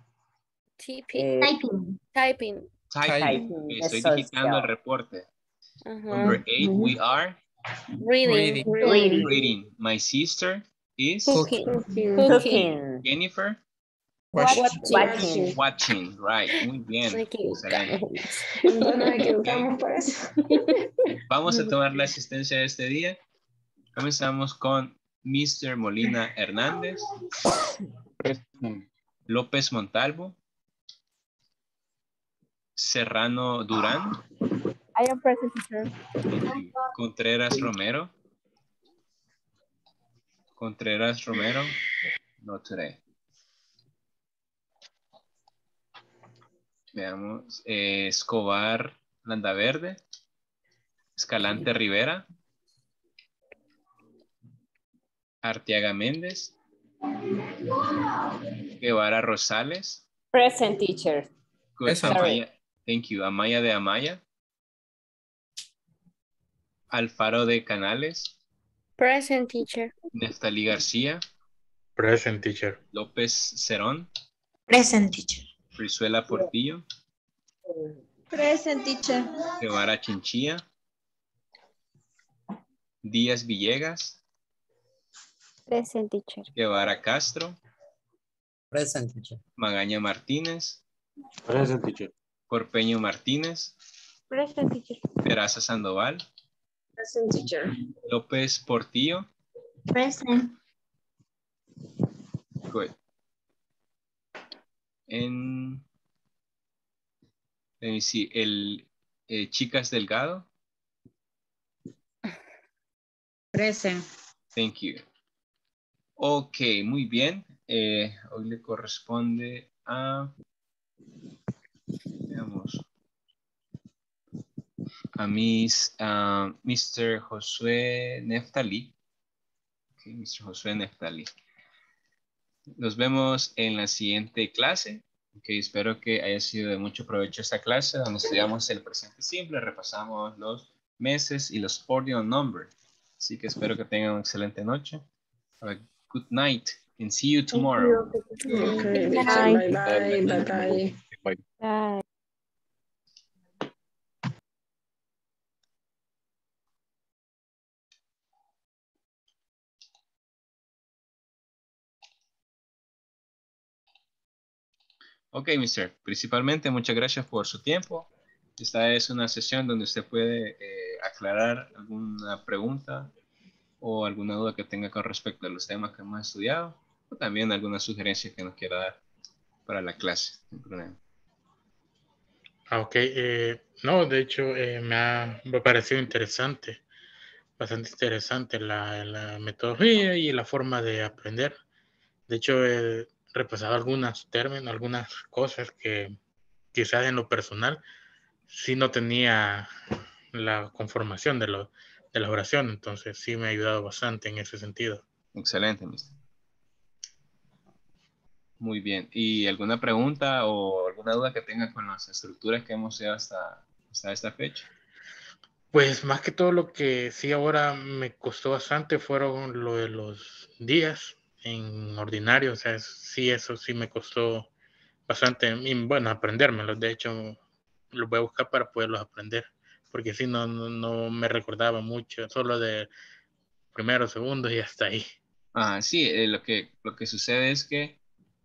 Typing. typing. Okay, estoy digitando el reporte. Number 8, we are Reading. reading. My sister is Cooking. Jennifer Watching. watching. Right, muy bien. Excelente. No nos equivocamos por eso. Vamos a tomar la asistencia de este día. Comenzamos con Mr. Molina Hernández, López Montalvo, Serrano Durán, I am present, teacher. Contreras Romero, no today. Veamos, Escobar Landaverde, Escalante Rivera, Arteaga Méndez, Guevara Rosales. Present, teacher. Good. Present. Amaya, thank you. Amaya de Amaya. Alfaro de Canales. Present, teacher. Neftalí García. Present, teacher. López Cerón. Present, teacher. Frizuela Portillo. Present, teacher. Guevara Chinchilla. Díaz Villegas. Present, teacher. Guevara Castro. Present, teacher. Magaña Martínez. Present, teacher. Corpeño Martínez. Present, teacher. Peraza Sandoval. Present, teacher. López Portillo. Present. Good. Let me see, Chicas Delgado. Present. Thank you. Ok, muy bien. Hoy le corresponde a, veamos, a Mr. Josué Neftalí. Okay, Mr. Josué Neftalí. Nos vemos en la siguiente clase. Okay, espero que haya sido de mucho provecho esta clase donde estudiamos el presente simple, repasamos los meses y los ordinal numbers. Así que espero que tengan una excelente noche. Have a good night and see you tomorrow. Okay, Good bye night. bye. Bye bye. Bye. Ok, mister. Principalmente, muchas gracias por su tiempo. Esta es una sesión donde usted puede aclarar alguna pregunta o alguna duda que tenga con respecto a los temas que hemos estudiado o también alguna sugerencia que nos quiera dar para la clase. Sin problema. Ok, no, de hecho me ha parecido interesante, bastante interesante la metodología y la forma de aprender. De hecho, he repasado algunos términos, algunas cosas que quizás en lo personal sí no tenía la conformación de la oración, entonces sí me ha ayudado bastante en ese sentido. Excelente, mister. Muy bien. ¿Y alguna pregunta o alguna duda que tenga con las estructuras que hemos hecho hasta esta fecha? Pues más que todo lo que sí ahora me costó bastante fueron lo de los días en ordinario, o sea, sí, eso sí me costó bastante, y bueno, aprendérmelos. De hecho, los voy a buscar para poderlos aprender, porque si no me recordaba mucho, solo de primero, segundo y hasta ahí. Ah, sí, lo que sucede es que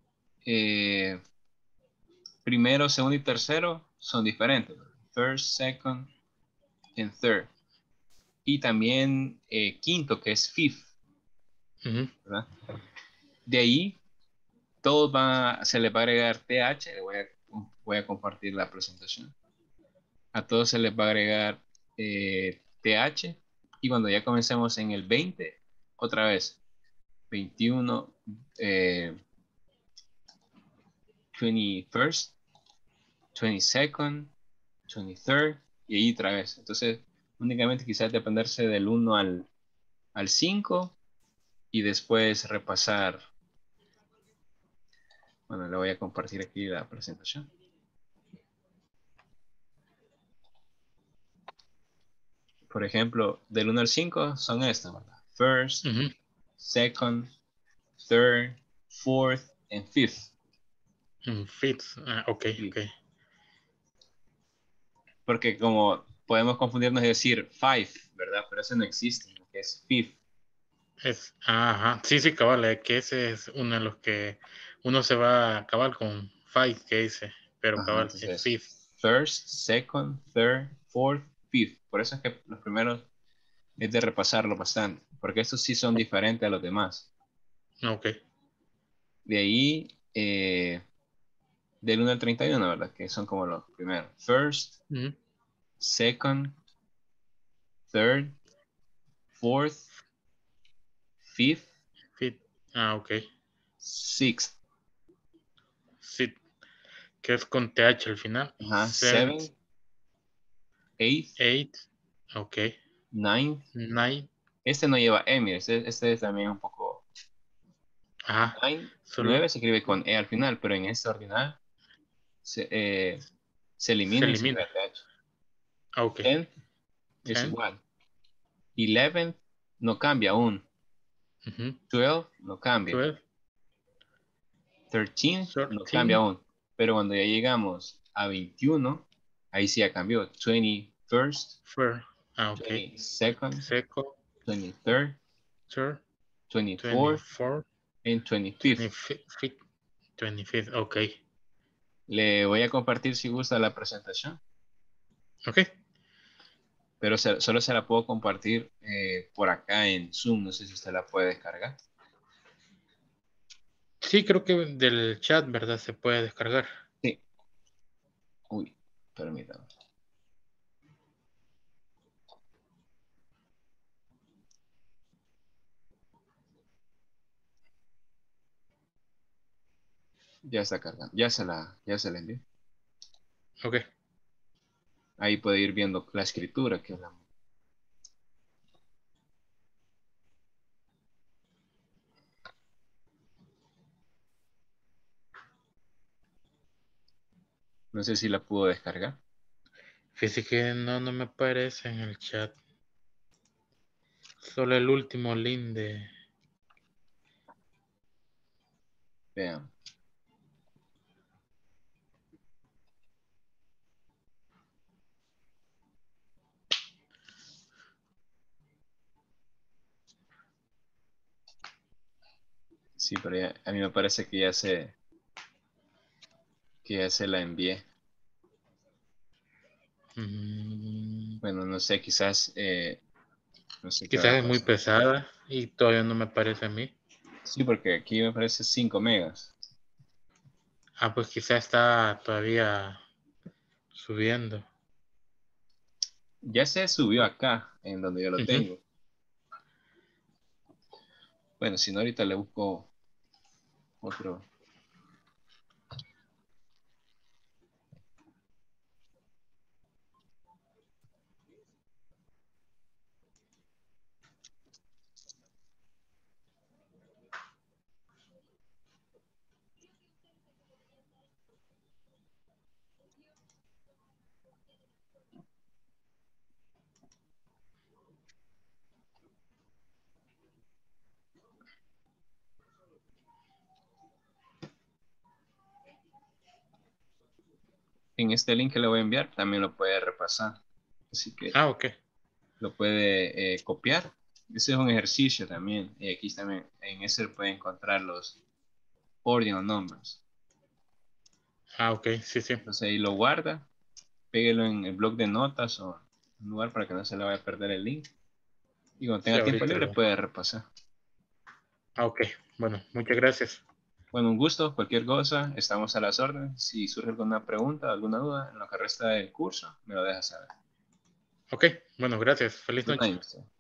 primero, segundo y tercero son diferentes. First, second, and third. Y también quinto, que es fifth. ¿Verdad? De ahí, se les va a agregar TH. Voy a compartir la presentación. A todos se les va a agregar TH. Y cuando ya comencemos en el 20, otra vez, 21, 21st, 22nd, 23rd, y ahí otra vez. Entonces, únicamente quizás dependerse del 1 al 5 y después repasar. Bueno, le voy a compartir aquí la presentación. por ejemplo, del 1 al 5 son estas, ¿verdad? First, second, third, fourth, and fifth. Fifth, ok. Porque como podemos confundirnos y decir five, ¿verdad? Pero eso no existe, que es fifth. Ajá, sí, cabal, que ese es uno de los que uno se va a cabal con five, que dice, pero cabal, es fifth. First, second, third, fourth, fifth. Por eso es que los primeros es de repasarlo bastante, porque estos sí son diferentes a los demás. Ok. De ahí, del 1 al 31, ¿verdad? Que son como los primeros. First, second, third, fourth, fifth. Ok. Sixth. Que es con TH al final. Ajá. Seventh. Eighth. Ok. Ninth. Este no lleva M, este es también un poco... Ajá. 9 se escribe con E al final, pero en este ordinal se elimina. Se elimina. Ok. 10 es igual. 11 no cambia aún. 12 no cambia. 13 no cambia aún. Pero cuando ya llegamos a 21, ahí sí ya cambió. 21st, ok. 22nd, 23rd, 24th, and 25th. 25th, ok. Le voy a compartir si gusta la presentación. Ok. Pero solo se la puedo compartir por acá en Zoom. No sé si usted la puede descargar. Sí, creo que del chat, ¿verdad? Se puede descargar. Sí. Uy, permítame. Ya está cargando. Ya se la envié. Ok. Ahí puede ir viendo la escritura que hablamos. No sé si la pudo descargar. Fíjese que no me aparece en el chat. Solo el último link de... Vean. Sí, pero ya, a mí me parece que ya se la envié. Bueno, no sé, quizás no sé quizás es muy pesada y todavía no me aparece a mí. Sí, porque aquí me parece 5 megas. Pues quizás está todavía subiendo. Ya se subió acá, en donde yo lo tengo. Bueno, si no, ahorita le busco otro. En este link que le voy a enviar también lo puede repasar. Así que ok. Lo puede copiar. Ese es un ejercicio también. Y aquí también en ese puede encontrar los ordinal numbers. Ok, sí. Entonces ahí lo guarda. Péguelo en el blog de notas o en un lugar para que no se le vaya a perder el link. Y cuando tenga tiempo libre puede repasar. Ok, bueno, muchas gracias. Bueno, un gusto, cualquier cosa, estamos a las órdenes. Si surge alguna pregunta, alguna duda en lo que resta del curso, me lo deja saber. Ok, bueno, gracias. Feliz noche.